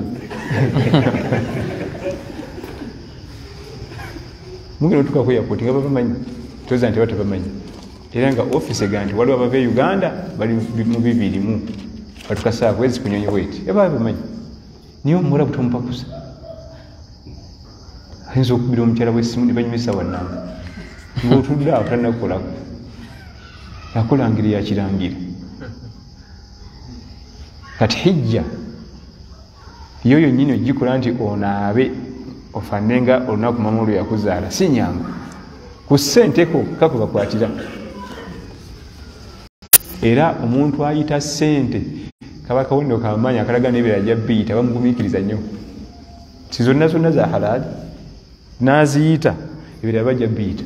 mugenda otuuka ku airport nga babamanyi toza nti batabamanyi era nga office ega nti waliwo abava e Uganda bali mu bibirimu batukasaako wezi kunyonyi bweti eba babamanyi niye omuwarabu tomupakusa ayinza okubira omukyala w'essimu ne banyumisa wannanga ng'otudde awo tannakukolako akola ngeri yakirangira kati hijja yo yonnyini ogikola nti onaabe ofanne nga olunaku mama olwo yakuzaala si nyangu ku ssenteko kako bakwatira era omuntu ayita ssente kaba kawendo kamanyi akalaga n'ebeera ajja biyita bamugumiikiriza nnyo si zonna zonna za halaali n'aziyita ebeera bajja biyita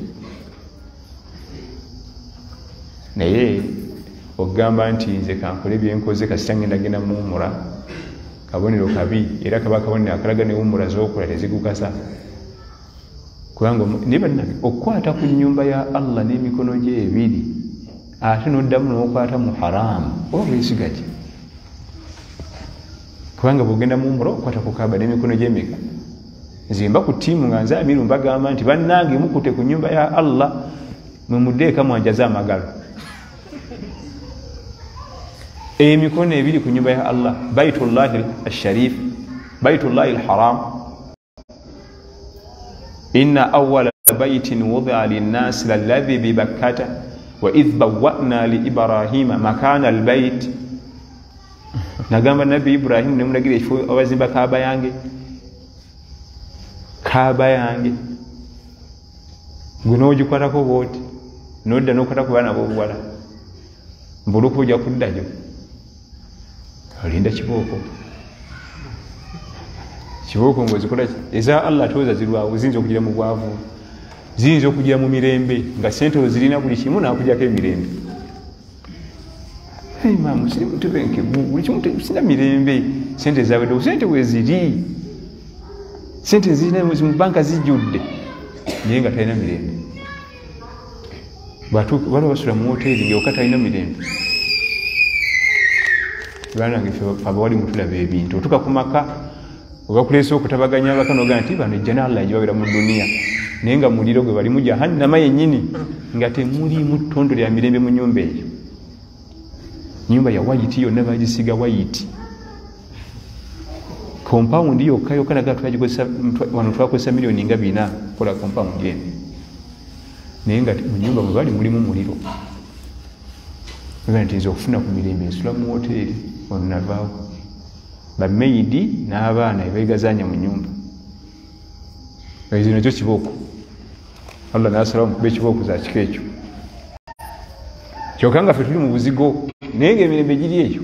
naye okugamba nti nze kankole byenkoze kasita ngenda genda muwumula kabonero kabi era kaba kabonero akalaga newumula z'okola tezikukasa kubanga naye bannange okukwata ku nnyumba ya Allah n'emikono gye ebiri ate n'oddamu n'okwata mu haraamu oba weesiga ki kubanga bw'ogenda muwumula okukwata ku Kaaba n'emikono gy'emeka nzimba ku ttiimu nga nze amiru mbagamba nti bannange mukute ku nnyumba ya Allah mwe muddeeka mwanjaze amagalo emikono ebiri ku nyumba ya Allah baitullahi al-sharif baitullahi al-haram inna awwala baitin wudi'a lin-nas lalladhi bi Bakkata wa idh bawwa'na li Ibrahima makana al-bait nagamba nabi Ibrahim ne mulagira ekifo abazimba Kaaba yange Kaaba yange gwe n'ogikwatako bwoti n'odda n'okwatako baana b'obuwala mbuluku ojja kuddayo olinda kibooko kibooko ng'ozikola eza Allah toza zirwawo ziyinza okugira mu bwavu ziyinza okugira mu mirembe nga sente ozirina buli kimu naakujjako emirembe maamu siri mutebenke buli kimu sina mirembe sente zaweddewo sente weziri sente zirina mu banka zijjudde naye nga talina mirembe baliwo basula mu woteeri ngaoka talina mirembe banange abawali mutulaba ebintu otuka ku maka obakuleese okutabaganya abaka nogaa nti bano ejja n'Allah egibabeera mu duniya naye nga muliro gwe bali mu jahannama yennyini nga temulimu ttondo lya mirembe mu nnyumba eyo nnyumba ya wayiti yonna bagisiga wayiti kompawundi yokka yokka naga twagikozesa wano twakozesa miliyoni nga bina kola kompawundi eno naye nga mu nnyumba bwe bali mulimu muliro nti nze okufuna ku mirembe ensula mu woteeri onavaawo bameidi n'abaana ebeegazanya mu nyumba zino kyo kibooko Allah nasalawo mukube ekibooko za kiko ekyo kyokka nga ffe tuli mu buzigo naye ng'emirembe giri eyo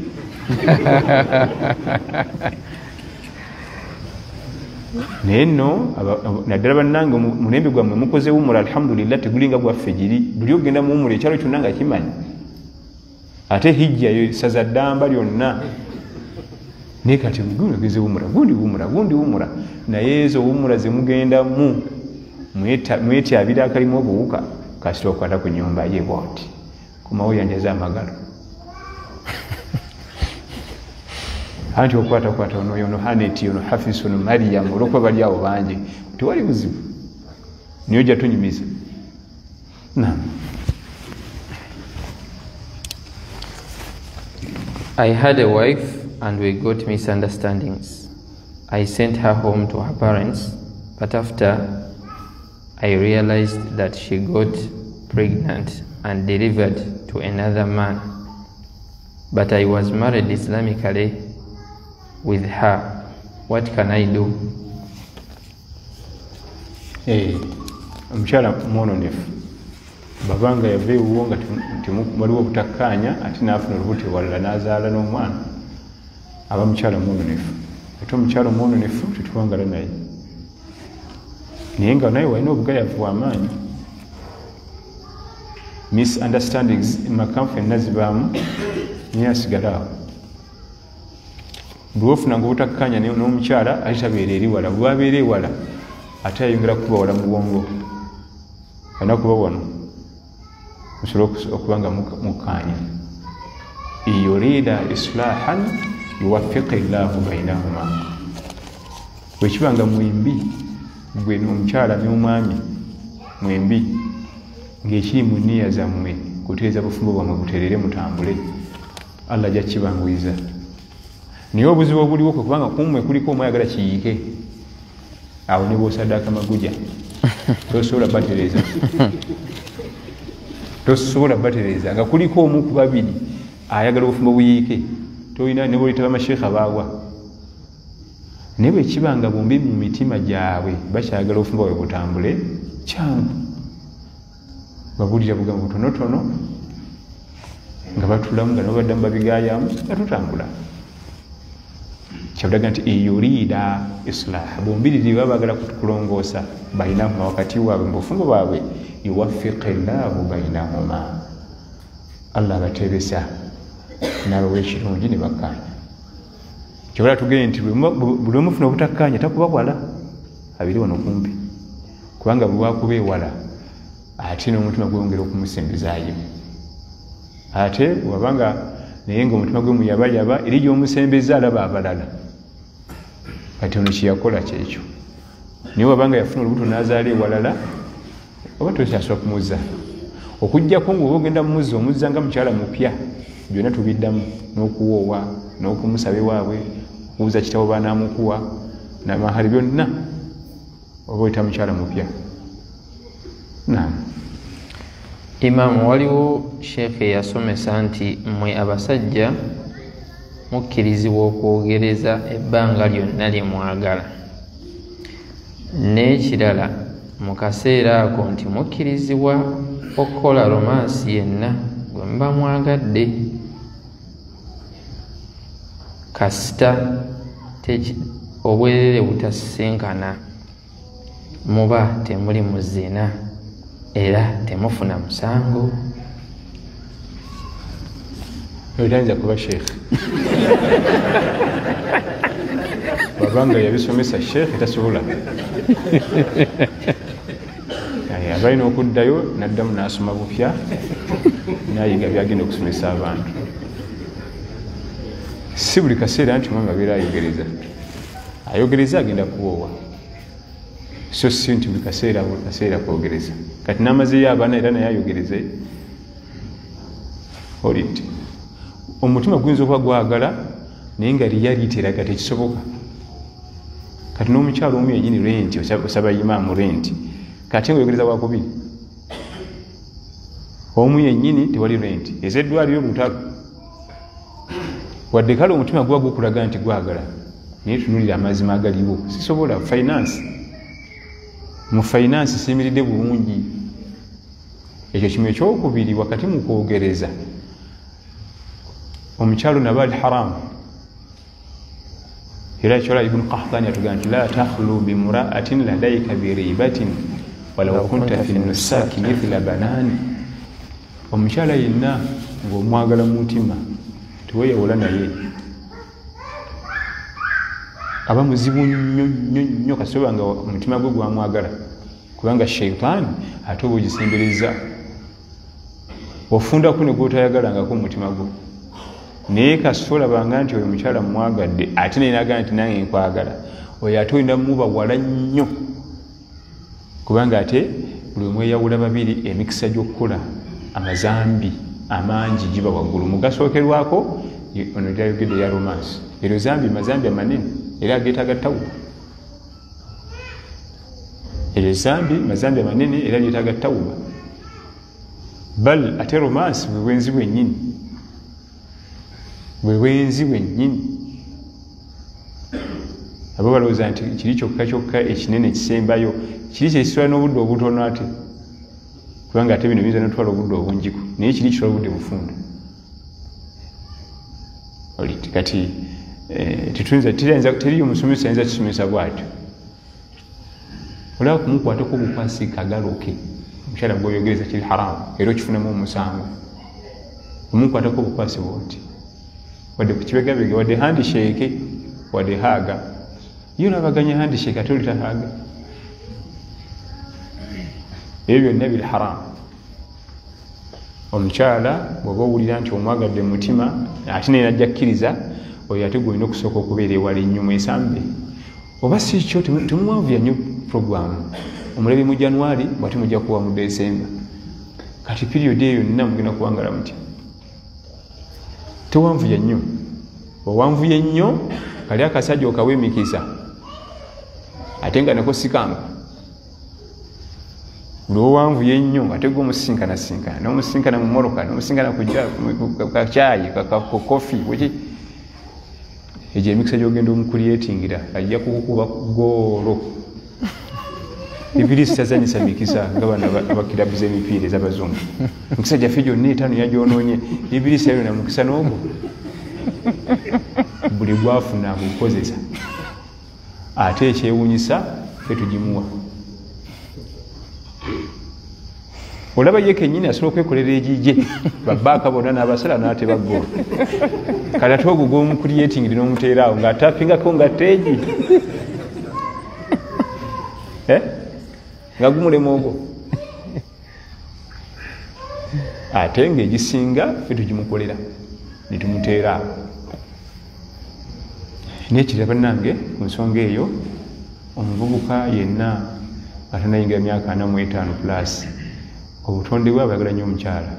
naye nno naddala bannange mulembe gwammwe mukoze wumula alhamdulillah tegulinga gwaffe giri buli ogenda muwumula ekyalo kyonna nga kimanyi ate hijja yo saza ddamba lyonna naye kati gundi ogeze wumula gundi wumula gundi wumula naye ezo wumula ze mugendamu mwetyabira akalimu obuwuka kasita okwata ku nyumba ye bwoti kumawo yanjaza amagalo anti okwatakwata ono ono haneti ono hafisi ono mariyamu olwokuba bali awo bangi tewali buzibu niyo ojja tunyumiza. Naam. I had a wife and we got misunderstandings. I sent her home to her parents, but after I realized that she got pregnant and delivered to another man. But I was married Islamically with her. What can I do? Eh, omukyala mwononefu babanga yava ewuwo nga waliwo obutakkaanya ate n'afuna olubuto ewalala n'azaala n'omwana aba mukyala mwononefu. Ate omukyala omwononefu tetubangala naye naye nga naye walina obugayavu bw'amaanyi. Misunderstandings maka ffenna zibaamu naye asigala awo. Bwe ofunanga obutakkaanya n'omukyala ate tabeera eri wala, bwabeera ewala ate ayongera kuba wala mu bwongo alina kuba wano musobole okuba nga mukkaanya. Yurida islahan yuwaffiqi llahu bainahuma. Bwekiba nga mwembi gwe omukyala n'omwami mwembi ng'ekiri mu nniya zammwe kutereeza bufumbo bwammwe buteerere mutambule, Allah ajja kibanguyiza. Naye obuzibu obuliwo kwe kubanga kummwe kuliko omwayagala kiyiike, awo ne bw'osaddaaka maguja tosobola batereeza tosobola batereeza nga kuliko omu ku babiri ayagala obufumbo buyiike, tolina ne bw'oyita bamasheekha baawa. Naye bwe kiba nga bombi mu mitima gyabwe bakyayagala obufumbo bwe butambule, kyangu babuulira bugambo butonotono nga batulamu nga nabo baddamu babigaayamu nga tutambula. Kyabulaga nti eyuriida islaha, bombiriri baba baagala kulongoosa bainahuma wakati waabwe mu bufumbo bwabwe, yuwaffiqi llahu bainahuma, Allah abateebesa n'abawa ekirungi ne bakkaanya. Kyobala tugende nti buli omufuna obutakkaanya takuba wala abiri wano kumpi, kubanga bwe wakuba ewala ate n'omutima gweyongera okumusembezaayo. Ate wabanga naye ng'omutima gwe muyabayaba eri gy'omusembeza alaba abalala, kati ono kyeyakola kyekyo. Naye wabanga yafuna olubuto n'azaala ewalala, oba tokyasooka kumuzza. Okuggyako ng'oba ogenda mumuzza omuzza nga mukyala mupya, byonna tubiddamu n'okuwoowa n'okumusaba ewaabwe, okubuuza kitabo baanaamukuwa n'amahali byonna, oba oyita mukyala mupya. Naam. Imaamu, waliwo sheekhe yasomesa nti mmwe abasajja mukkirizibwa okwogereza ebbanga lyonna lye mwagala, n'ekirala mu kaseera ako nti mukkirizibwa okukola romansi yenna gwe muba mwagadde kasita obwerere butasisinkana, muba temuli mu zina era temufuna musango. Oyinza kuba sheekhe babanga yabisomesa sheekhe tasobola. Aba alina okuddayo n'addamu n'asoma bupya n'ayiga byagenda okusomesa abantu. Si buli kaseera nti omwami abeera ayogereza, ayogereza agenda kuwoowa, so si nti buli kaseera buli kaseera kwogereza. Kati n'amazeeyo abaana era naye ayogereze. Oliti omutima guyinza okuba gwagala naye nga reality eraga tekisoboka. Kati n'omukyalo omu yennyini renti osaba imaamu renti, kati ngaoyogereza wakubiri omu yennyini tewali renti, ezeddwaliro lutalo, wadde kale omutima guba gukulaga nti gwagala, naye tunulira amazima agaliwo. Sisobola finance, mu finance siyimiridde bulungi. Ekyo kimu ekyokubiri wakati mu kwogereza omukyalo naba ali haramu. Era ekyola Ibn Qahtani atugamba nti la takhlu bimra'atin ladayka biribatin walaw kunta fi nusaki mithla banani. Omukyala yenna ng'omwagala mu mutima teweeyawola naye aba muzibu nnyo nnyo nnyo kasooba nga omutima gwe gwamwagala kubanga shaytan ate oba ogisembereza ofundako ne gwotayagalangako mu mutima gwo naye kasita olabanga nti oyo mukyala mwagadde ate naye nagamba nti nange nkwagala oyo ate olina muba wala nnyo kubanga ate buli omweyawula babiri emikisa gy'okukola amazambi amangi giba waggulu mugasookerwako ono gyayogedde ya romance eryo zambi mazambi amanene era ageetaaga tawuba eryo zambi mazambi amanene era geetaaga tawuba bal ate romance bwe bwenzi bwennyini bwe bwenzi bwennyini abo balowooza nti kiri kyokka kyokka ekinene ekisembayo kiri kyekiswala n'obudde obutono ate kubanga ate bino biyinza notwala obudde obungiku naye kiri kiswala obudde bufunda oliti kati teriyo omusomesa ayinza kisomesa bwatyo olaba kumukwatako obukwasi kagaloke omukyala gwoyogereza kiri haramu era okifunamu omusango omukwatako obukwasi bwoti wadde kukibegabege wadde handishake wadde haaga iyo nabaganya handishake ate olita haaga ebyo byonna biri haramu omukyala bw'oba owulira nti omwagadde mu mutima ate naye najja kkiriza oyo ate gwolina okusooka okubeera ewala ennyo mwesambe oba si kyo temuwanvuya nnyo puroguramu omulabi mu januari bwate mujja kuwa mu desemba kati piriyodi eyo yonna mugenda kuwangala mutya tewanvuya nnyo owanvuye nnyo kali akasajja okaweemikisa ate nga nako sikanga lwowanvuye nnyo ate gwomusisinkanasinkana nomusinkana mu moroka nomusinkana kukacaayi kakofi weki egyo emikisa gyogenda omukurietingira ajja kukukuba goolo ibirisi tazanyisa mikisa nga bano abakirabu z'emipiira ez'abazungu mukisa gyaffe gyonna etaano yagyonoonye ibirisi yayo namukisa n'ogwo buli gwafuna agukozesa ate ekyewunyisa fe tugimuwa olaba ye kennyini asobola okwekolera egijje babbaaka bonna n'abasala n'ate baggoola kati ate ogwo gw'omukurietingiri n'omuteeraawo ng'atapingako nga teegi nga gumulema ogwo ate ng'egisinga fe tugimukolera netumuteeraawo nekiraba nange ku nsonga eyo omuvubuka yenna atanayingira myaka ana mu etaano plus obutonde bwe abayagala nnyo omukyala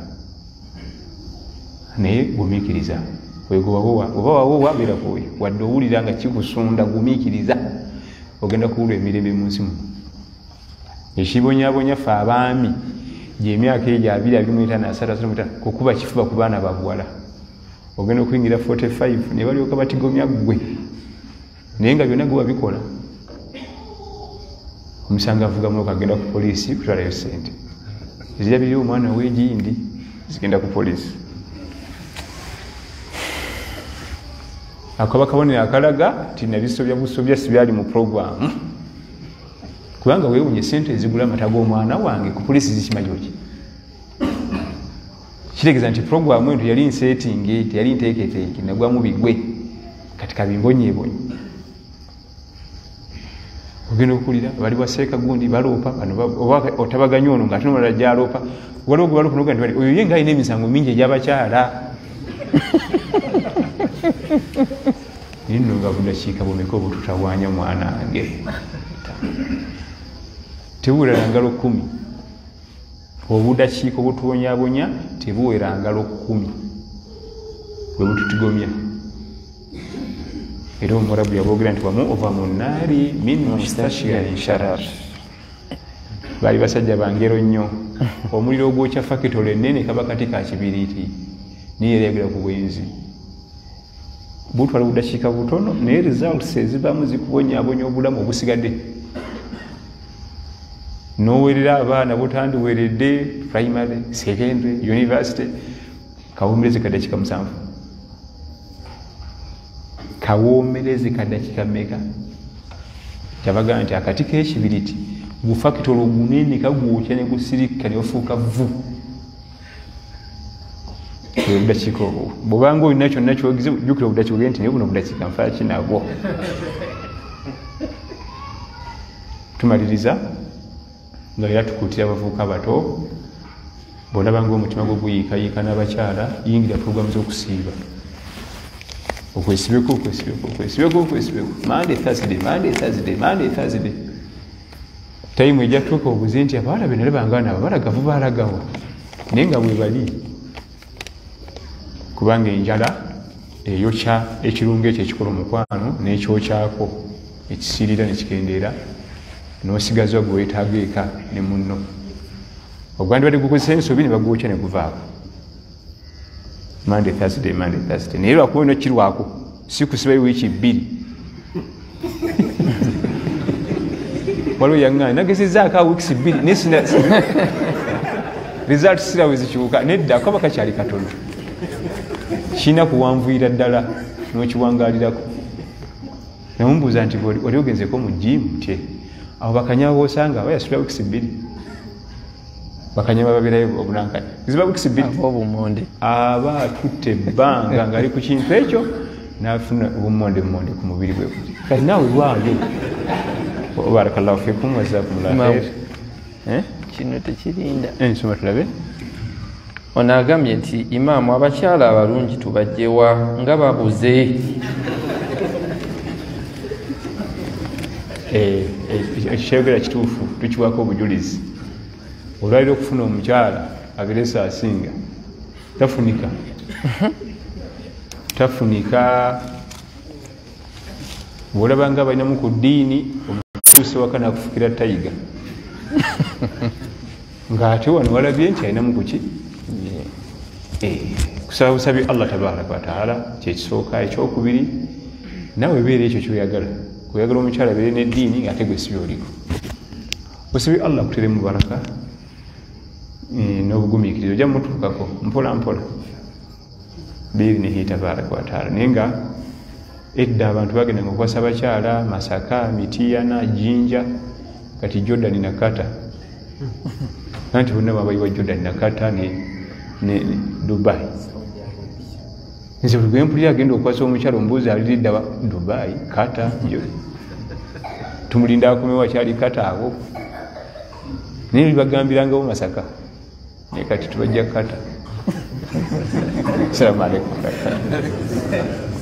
naye gumiikiriza wegowawowa oba wawowa beera kuoyo wadde owulira nga kikusunda gumiikiriza ogenda kuwulwa emirembe mu nsi muno ekibonyabonya ffe abaami gyemyaka egyo abiri abiri mu etaano asatu asatu mu etaano kukuba kifuba ku baana babuwala ogenda okuyingira forty-five ne balyoka batigomya ggwe naye nga byonna gwe wabikola omusanga avuga muloka agenda ku poliisi kutwalayo ssente ezira biri omwana w'egindi zigenda ku poliisi akaba kabonero akalaga ti nabisobya busobya sibyali mu puroguramu kubanga weewunye ssente ezigula amata g'omwana wange ku poliisi zikimanyi ki kitegeeza nti puroguramu ento yali nsetingi teyali nteeketeeke nagwamu bigwe kati kabimbonyeebonye ogenda okukulira bali baseeka gundi baloopa oba otabaganya ono ngaate nomulala gyaloopa waliwo gwe baloopa noga nti oyo ye nga alina emisango mingi egyabakyala nino nga budakiika bumeka obututawaanya mwana wange tebuwera ngalo kumi obudakiika obutubonyabonya tebuwera ngalo kumi bwe bututigomya era omurabu yaboogera nti wamu ova mu nnaari min mustashirin sharar baali basajja bangero nnyo omuliro ogwokya fakitolo ennene kaba kati ka kibiriiti niye eryagira ku bwenzi butwala obudakiika butono naye results ezivaamu zikubonyabonya obulamu obusigadde nowerera abaana butandiweredde primary secondary university kawumirezi kadakika musanvu kawoomerezi kadakika meka kyabagaa nti akati k'ekibiriti gufakitolo ogunene kagwokya ne gusirikka ne ofuuka vu obudakiika obwo bwobanga olina kyonna kyogize jjukira obudakiika ogende nti naye buno obudakiika nfaa kinabwo tumaliriza nga era tukuutira abavubuka bato bw'olabanga omutima gwo guyiikayiika n'abakyala yingira puroguramu z'okusiiba okwesibeko okwesibeko okwesibeko okwesibeko Monday Thursday Monday Thursday Monday Thursday tayimu ejja tuuka obuze nti abawala be nalabanga nabo balagavu baalagawa naye nga bwe bali kubanga enjala eyokya ekirungo ekyo ekikola omukwano n'ekyokyako ekisiirira nekikendeera n'osigaza gwe weetaaga eka ne munno ogwandibadde gukozesa ensobi ne bagwokya ne guvaako Monday Thursday Monday Thursday naye lwakuba ino kirwako si kusibayo wiiki bbiri waliwo yaŋŋaani nagezezaako a wiikisi bbiri naye result sirawe zikibuka nedda kaba kakyali katono kirina kuwanvuyira ddala n'okiwangaalirako nemumbuuza nti wali ogenzeko mu jimu tye abo bakanyama boosanga bayasula wiikisi bbiri bakanyama babeerayo obunankani ziba wiikisi bbiri obumonde aba atutte ebbanga ng'ali ku kintu ekyo n'afuna obumonde monde ku mubiri gwe kati naawe lwayo barakallahu fikum wajazakumullahu khair kino tekirinda ensoma tulabe ono agambye nti imaamu abakyala abalungi tubajjewa nga babuze ekyayogera kituufu tukiwaako obujulizi olwalira okufuna omukyala ageresa asinga tafunika tafunika bwolabanga balinamu ku ddiini omutuuse waka nakufukira tayiga ng'ate wano walabye nti alinamu kuki kusaba busabye Allah tabaraka wataala kyekisooka ekyokubiri nawe beera ekyo kyoyagala kuyagala omukyala beere neddiini ng'ate gwe si byoliko osabye Allah kutere mu baraka n'obugumiikirizo ojja mutuukako mpola mpola biidhnihi tabaraka wataala naye nga edda abantu bagendanga okukwasa abakyala Masaka, Mitiyana, Jinja kati Jordan nakata anti bonna babayiwa Jordan nakata ne Dubai nze buli gwempulira agenda okukwasa omukyala omubuuza aliridda Dubai kata tumulinda akomewo akyali kata awo naye libagambirangawo Masaka naye kati tubajja kata. Assalamu alaikum.